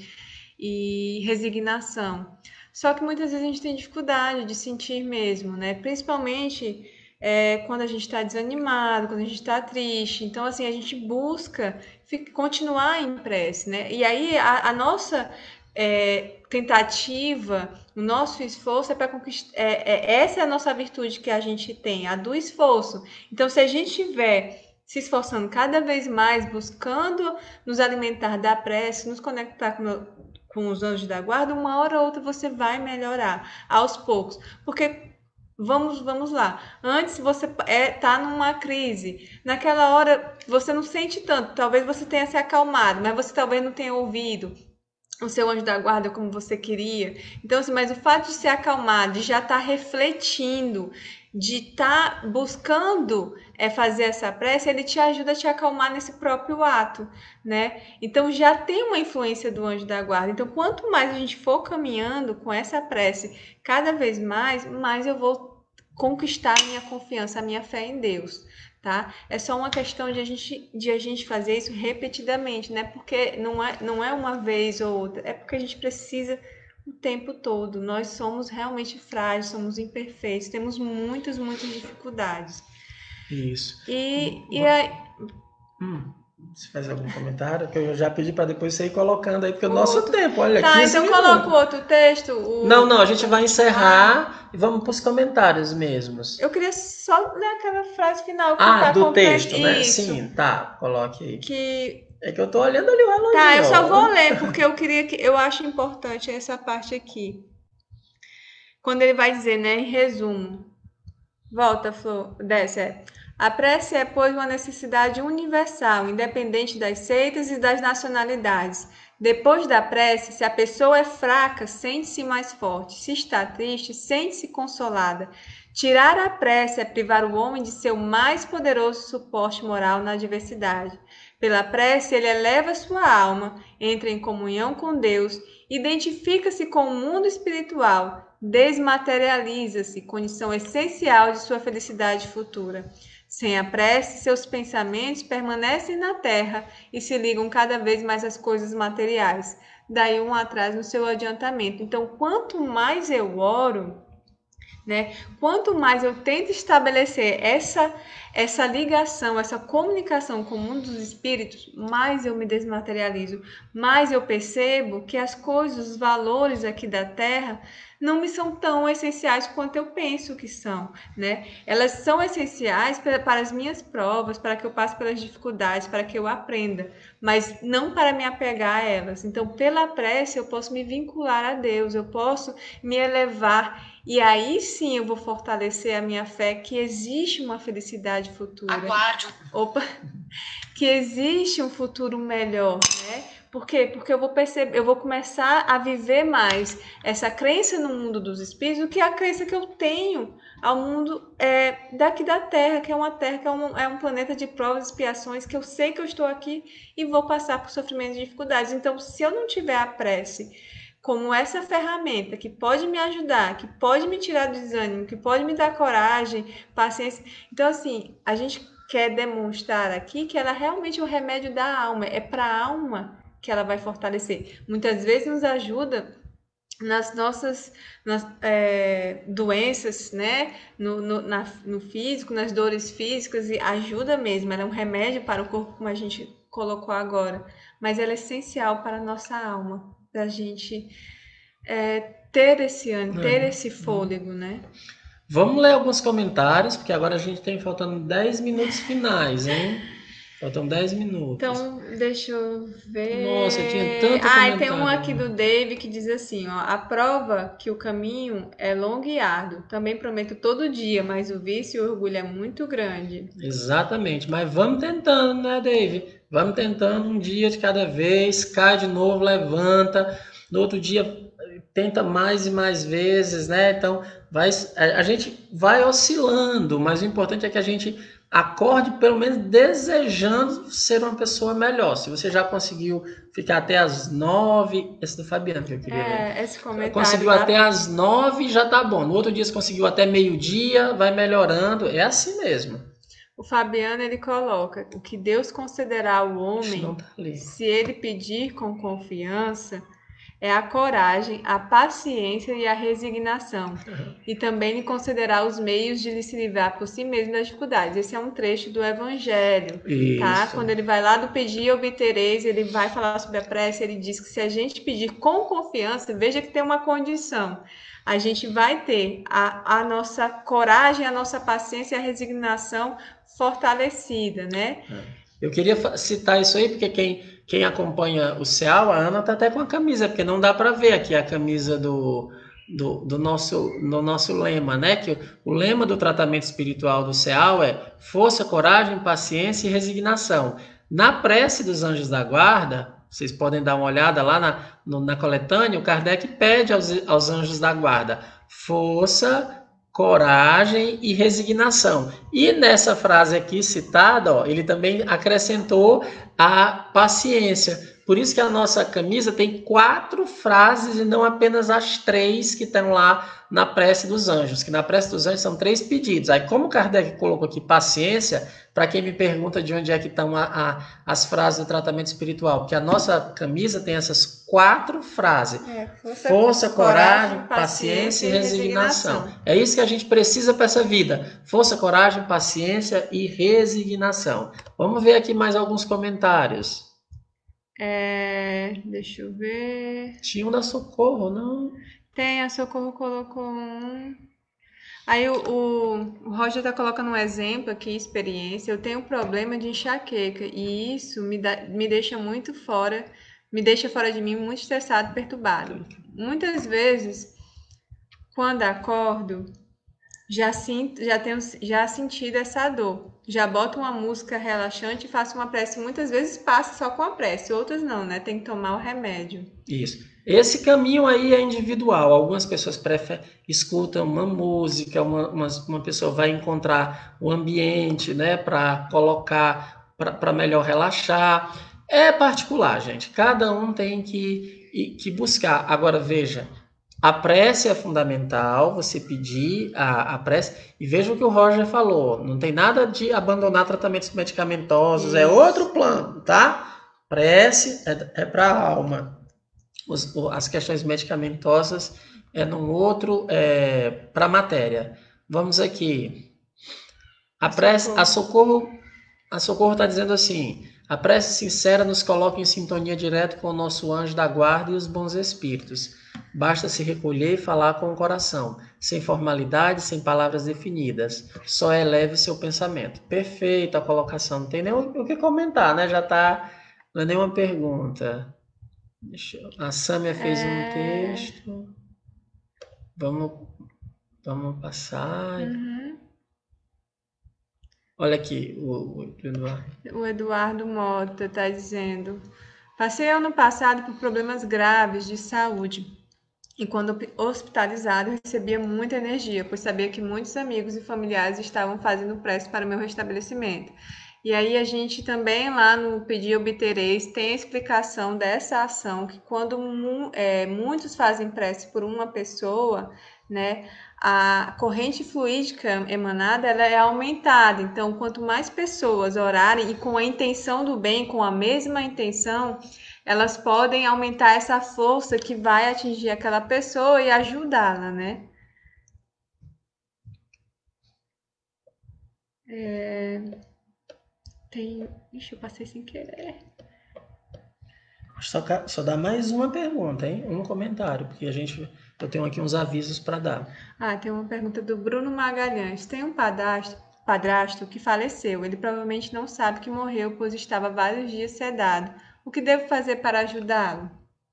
e resignação. Só que muitas vezes a gente tem dificuldade de sentir mesmo, né? Principalmente é, quando a gente está desanimado, quando a gente está triste. Então, assim, a gente busca fica, continuar em prece, né? E aí a, a nossa é, tentativa, o nosso esforço é para conquistar. É, é, essa é a nossa virtude que a gente tem, a do esforço. Então, se a gente tiver se esforçando cada vez mais, buscando nos alimentar da prece, nos conectar com, com os anjos da guarda, uma hora ou outra você vai melhorar, aos poucos. Porque, vamos, vamos lá, antes você é, tá numa crise, naquela hora você não sente tanto, talvez você tenha se acalmado, mas você talvez não tenha ouvido o seu anjo da guarda como você queria. Então, assim, mas o fato de se acalmar, de já estar tá refletindo, de estar tá buscando é, fazer essa prece, ele te ajuda a te acalmar nesse próprio ato, né? Então já tem uma influência do anjo da guarda. Então, quanto mais a gente for caminhando com essa prece, cada vez mais, mais eu vou conquistar a minha confiança, a minha fé em Deus. Tá? É só uma questão de a gente, de a gente fazer isso repetidamente, né? Porque não é, não é uma vez ou outra, é porque a gente precisa o tempo todo. Nós somos realmente frágeis, somos imperfeitos, temos muitas, muitas dificuldades. Isso. E, e aí... Hum, você faz algum comentário? Que eu já pedi para depois você ir colocando aí, porque o nosso outro... tempo, olha, tá, quinze então minutos. Coloca o outro texto. O... Não, não, a gente vai encerrar e vamos para os comentários mesmos. Eu queria só ler aquela frase final. Que ah, tá do texto, né? Isso. Sim, tá, coloque aí. Que... É que eu tô olhando ali o relógio. Tá, eu só vou ler, porque eu queria que eu acho importante essa parte aqui. Quando ele vai dizer, né, em resumo, Volta, Flor. Desce, é. A prece é, pois, uma necessidade universal, independente das seitas e das nacionalidades. Depois da prece, se a pessoa é fraca, sente-se mais forte. Se está triste, sente-se consolada. Tirar a prece é privar o homem de seu mais poderoso suporte moral na adversidade. Pela prece, ele eleva sua alma, entra em comunhão com Deus, identifica-se com o mundo espiritual, desmaterializa-se, condição essencial de sua felicidade futura. Sem a prece, seus pensamentos permanecem na terra e se ligam cada vez mais às coisas materiais. Daí um atraso no seu adiantamento. Então, quanto mais eu oro, né, quanto mais eu tento estabelecer essa, essa ligação, essa comunicação com o mundo dos espíritos, mais eu me desmaterializo, mais eu percebo que as coisas, os valores aqui da Terra não me são tão essenciais quanto eu penso que são, né? Elas são essenciais para, para as minhas provas, para que eu passe pelas dificuldades, para que eu aprenda, mas não para me apegar a elas. Então, pela prece, eu posso me vincular a Deus, eu posso me elevar, e aí sim eu vou fortalecer a minha fé que existe uma felicidade futura. Aguarde. Opa! Que existe um futuro melhor, né? Por quê? Porque eu vou perceber, eu vou começar a viver mais essa crença no mundo dos espíritos do que a crença que eu tenho ao mundo é, daqui da Terra, que é uma Terra, que é um, é um planeta de provas e expiações, que eu sei que eu estou aqui e vou passar por sofrimentos e dificuldades. Então, se eu não tiver a prece como essa ferramenta que pode me ajudar, que pode me tirar do desânimo, que pode me dar coragem, paciência. Então, assim, a gente quer demonstrar aqui que ela realmente é o remédio da alma, é para a alma que ela vai fortalecer. Muitas vezes nos ajuda nas nossas nas, é, doenças, né? No, no, na, no físico, nas dores físicas, e ajuda mesmo, ela é um remédio para o corpo, como a gente colocou agora, mas ela é essencial para a nossa alma, para a gente é, ter esse ânimo, ter É. esse fôlego, né? Vamos ler alguns comentários, porque agora a gente tem faltando dez minutos finais, hein? Faltam dez minutos. Então, deixa eu ver. Nossa, tinha tanto Ah, e comentário. tem um aqui do Dave que diz assim, ó, a prova que o caminho é longo e árduo. Também prometo todo dia, mas o vício e o orgulho é muito grande. Exatamente, mas vamos tentando, né, Dave? Vamos tentando um dia de cada vez, cai de novo, levanta, no outro dia tenta mais e mais vezes, né? Então, vai, a, a gente vai oscilando, mas o importante é que a gente acorde pelo menos desejando ser uma pessoa melhor. Se você já conseguiu ficar até as nove, esse do Fabiano que eu queria É, ver. esse comentário Conseguiu lá- até as nove, já tá bom. No outro dia você conseguiu até meio-dia, vai melhorando. É assim mesmo. O Fabiano, ele coloca, o que Deus considerar ao homem, Não tá ali. se ele pedir com confiança, é a coragem, a paciência e a resignação. E também lhe considerar os meios de lhe se livrar por si mesmo das dificuldades. Esse é um trecho do Evangelho, tá? Isso. Quando ele vai lá do pedir obtereis, ele vai falar sobre a prece, ele diz que se a gente pedir com confiança, veja que tem uma condição. A gente vai ter a, a nossa coragem, a nossa paciência e a resignação fortalecida, né? Eu queria fa- citar isso aí, porque quem, quem acompanha o C E A L, a Ana tá até com a camisa, porque não dá para ver aqui a camisa do, do, do nosso, do nosso lema, né? Que o, o lema do tratamento espiritual do C E A L é força, coragem, paciência e resignação. Na prece dos anjos da guarda, vocês podem dar uma olhada lá na, no- na coletânea, o Kardec pede aos, aos anjos da guarda força, coragem e resignação. E nessa frase aqui citada, ó, ele também acrescentou a paciência. Por isso que a nossa camisa tem quatro frases e não apenas as três que estão lá na prece dos anjos, que na prece dos anjos são três pedidos. Aí, como Kardec colocou aqui paciência, para quem me pergunta de onde é que estão a, a, as frases do tratamento espiritual, porque a nossa camisa tem essas quatro frases. É, força, força, coragem, coragem, paciência e resignação. resignação. É isso que a gente precisa para essa vida. Força, coragem, paciência e resignação. Vamos ver aqui mais alguns comentários. É, deixa eu ver. Tinha um da Socorro, não? Tem, a Socorro colocou um. Aí o, o, o Roger tá colocando um exemplo aqui, experiência. Eu tenho problema de enxaqueca e isso me, dá, me deixa muito fora, me deixa fora de mim muito estressado e perturbado. Muitas vezes, quando acordo, já sinto, já tenho já sentido essa dor. Já boto uma música relaxante e faço uma prece. Muitas vezes passa só com a prece, outras não, né? Tem que tomar o remédio. Isso. Esse caminho aí é individual. Algumas pessoas preferem, escutam uma música, uma, uma, uma pessoa vai encontrar o ambiente, né, para colocar, para melhor relaxar. É particular, gente. Cada um tem que, que buscar. Agora, veja, a prece é fundamental, você pedir a, a prece. E veja o que o Roger falou. Não tem nada de abandonar tratamentos medicamentosos, Isso. é outro plano, tá? Prece é, é para a alma. Os, as questões medicamentosas é num outro, é, para a matéria. Vamos aqui. A prece, a Socorro, a Socorro está dizendo assim: a prece sincera nos coloca em sintonia direta com o nosso anjo da guarda e os bons espíritos. Basta se recolher e falar com o coração, sem formalidade, sem palavras definidas. Só eleve seu pensamento. Perfeita a colocação, não tem nem o que comentar, né? Já está, não é nenhuma pergunta. Deixa eu... A Sâmia fez é... um texto. Vamos, vamos passar. Uhum. Olha aqui, o, o Eduardo. O Eduardo Mota está dizendo: passei ano passado por problemas graves de saúde e quando hospitalizado recebia muita energia, pois sabia que muitos amigos e familiares estavam fazendo prece para o meu restabelecimento. E aí a gente também lá no Pedi Obtereis tem a explicação dessa ação, que quando é, muitos fazem prece por uma pessoa, né, a corrente fluídica emanada ela é aumentada. Então, quanto mais pessoas orarem e com a intenção do bem, com a mesma intenção, elas podem aumentar essa força que vai atingir aquela pessoa e ajudá-la, né? É... Tem... Ixi, eu passei sem querer. Só, só dá mais uma pergunta, hein? Um comentário, porque a gente, eu tenho aqui uns avisos para dar. Ah, tem uma pergunta do Bruno Magalhães. Tem um padrasto, padrasto que faleceu. Ele provavelmente não sabe que morreu, pois estava vários dias sedado. O que devo fazer para ajudá-lo?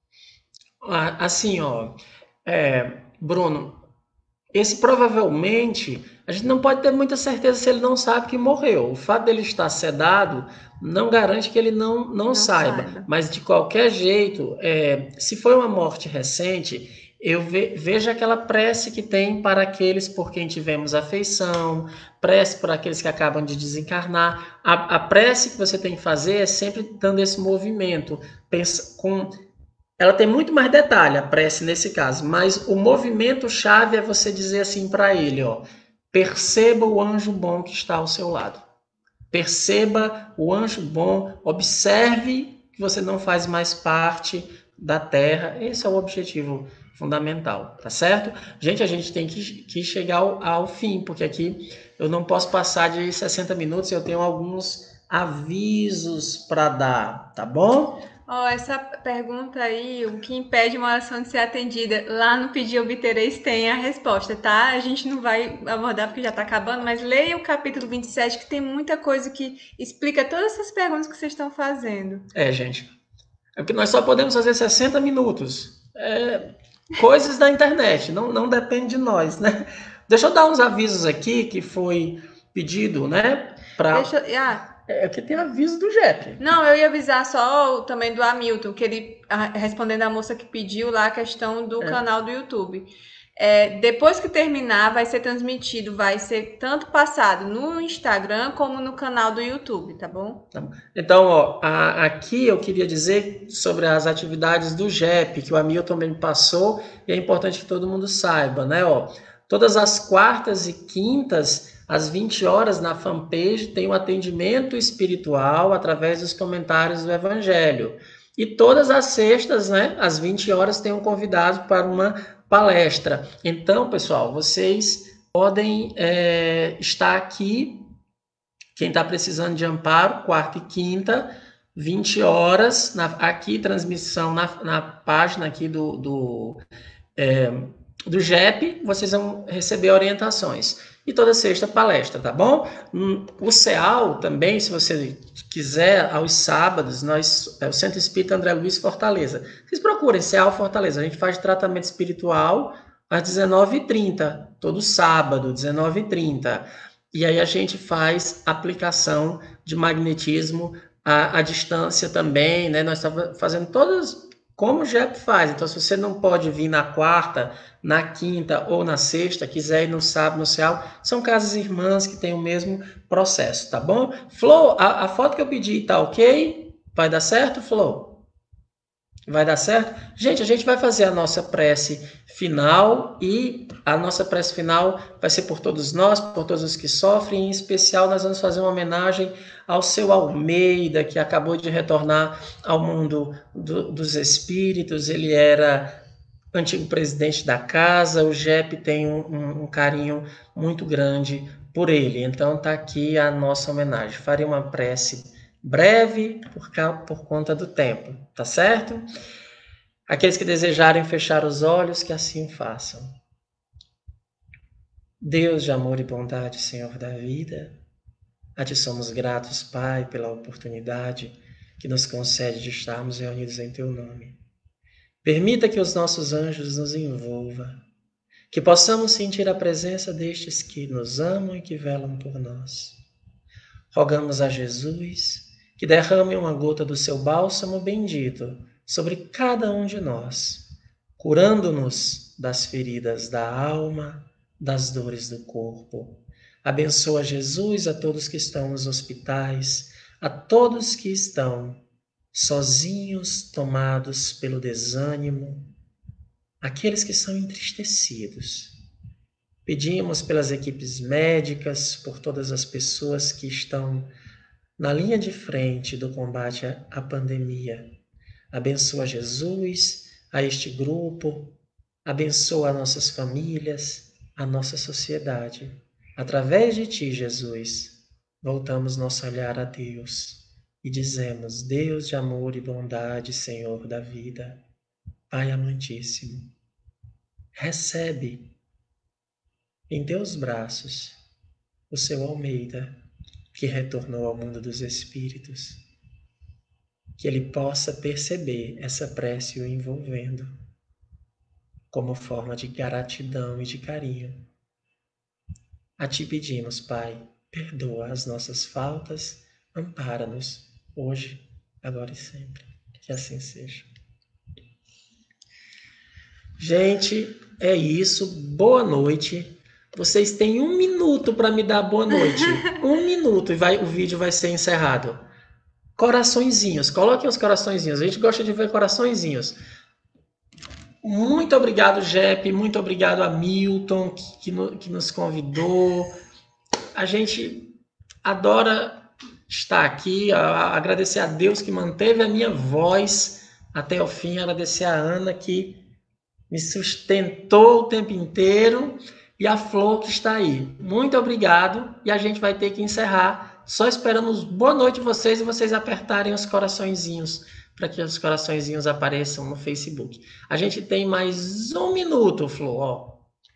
Ah, assim, ó, é, Bruno, esse provavelmente, a gente não pode ter muita certeza se ele não sabe que morreu. O fato dele estar sedado não garante que ele não, não, não saiba. saiba. Mas, de qualquer jeito, é, se foi uma morte recente, eu ve, vejo aquela prece que tem para aqueles por quem tivemos afeição, prece por aqueles que acabam de desencarnar. A, a prece que você tem que fazer é sempre dando esse movimento, pensa, com... Ela tem muito mais detalhe, a prece nesse caso, mas o movimento chave é você dizer assim para ele, ó, perceba o anjo bom que está ao seu lado. Perceba o anjo bom, observe que você não faz mais parte da Terra. Esse é o objetivo fundamental, tá certo? Gente, a gente tem que, que chegar ao, ao fim, porque aqui eu não posso passar de sessenta minutos, eu tenho alguns avisos para dar, tá bom? Oh, essa pergunta aí, o que impede uma oração de ser atendida, lá no Pedi Obtereis tem a resposta, tá? A gente não vai abordar porque já tá acabando, mas leia o capítulo vinte e sete que tem muita coisa que explica todas essas perguntas que vocês estão fazendo. É, gente, é porque nós só podemos fazer sessenta minutos. É, coisas da internet, não, não depende de nós, né? Deixa eu dar uns avisos aqui que foi pedido, né? Pra... Deixa eu... Ah. É que tem aviso do J E P. Não, eu ia avisar só também do Hamilton, que ele, respondendo a moça que pediu lá a questão do é. canal do YouTube. É, depois que terminar, vai ser transmitido, vai ser tanto passado no Instagram como no canal do YouTube, tá bom? Tá bom. Então, ó, a, aqui eu queria dizer sobre as atividades do J E P, que o Hamilton também me passou, e é importante que todo mundo saiba, né? Ó, todas as quartas e quintas, às vinte horas, na fanpage, tem um atendimento espiritual através dos comentários do Evangelho. E todas as sextas, né, às vinte horas, tem um convidado para uma palestra. Então, pessoal, vocês podem é, estar aqui, quem está precisando de amparo, quarta e quinta, vinte horas, na, aqui, transmissão na, na página aqui do, do, é, do J E P, vocês vão receber orientações. E toda sexta palestra, tá bom? O C E A L também, se você quiser, aos sábados, nós, é o Centro Espírita André Luiz Fortaleza. Vocês procurem C E A L Fortaleza, a gente faz tratamento espiritual às dezenove e trinta, todo sábado, dezenove e trinta. E aí a gente faz aplicação de magnetismo à, à distância também, né? Nós estamos fazendo todas como o J E P faz. Então, se você não pode vir na quarta, na quinta ou na sexta, quiser ir no sábado, no céu, são casas irmãs que têm o mesmo processo, tá bom? Flo, a, a foto que eu pedi tá ok? Vai dar certo, Flo? Vai dar certo? Gente, a gente vai fazer a nossa prece final e a nossa prece final vai ser por todos nós, por todos os que sofrem. Em especial, nós vamos fazer uma homenagem ao seu Almeida, que acabou de retornar ao mundo do, dos espíritos. Ele era antigo presidente da casa. O J E P tem um, um, um carinho muito grande por ele. Então, está aqui a nossa homenagem. Farei uma prece breve por, por conta do tempo, tá certo? Aqueles que desejarem fechar os olhos, que assim façam. Deus de amor e bondade, Senhor da vida, a Ti somos gratos, Pai, pela oportunidade que nos concede de estarmos reunidos em Teu nome. Permita que os nossos anjos nos envolvam, que possamos sentir a presença destes que nos amam e que velam por nós. Rogamos a Jesus que derrame uma gota do seu bálsamo bendito sobre cada um de nós, curando-nos das feridas da alma, das dores do corpo. Abençoa Jesus a todos que estão nos hospitais, a todos que estão sozinhos, tomados pelo desânimo, aqueles que são entristecidos. Pedimos pelas equipes médicas, por todas as pessoas que estão na linha de frente do combate à pandemia. Abençoa Jesus, a este grupo, abençoa nossas famílias, a nossa sociedade. Através de Ti, Jesus, voltamos nosso olhar a Deus e dizemos: Deus de amor e bondade, Senhor da vida, Pai amantíssimo, recebe em Teus braços o seu Almeida, que retornou ao mundo dos espíritos, que ele possa perceber essa prece o envolvendo como forma de gratidão e de carinho. A Ti pedimos, Pai, perdoa as nossas faltas, ampara-nos hoje, agora e sempre. Que assim seja. Gente, é isso. Boa noite. Vocês têm um minuto para me dar boa noite. Um minuto e vai, o vídeo vai ser encerrado. Coraçõezinhos. Coloquem os coraçõezinhos. A gente gosta de ver coraçõezinhos. Muito obrigado, J E P. Muito obrigado a Milton, que, que, no, que nos convidou. A gente adora estar aqui. A, a, agradecer a Deus que manteve a minha voz até o fim. Agradecer a Ana, que me sustentou o tempo inteiro. E a Flor, que está aí. Muito obrigado. E a gente vai ter que encerrar. Só esperamos boa noite de vocês e vocês apertarem os coraçõezinhos para que os coraçõezinhos apareçam no Facebook. A gente tem mais um minuto, Flor. Ó.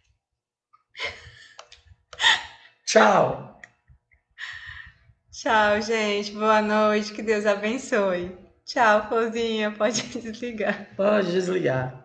Tchau. Tchau, gente. Boa noite. Que Deus abençoe. Tchau, Florzinha. Pode desligar. Pode desligar.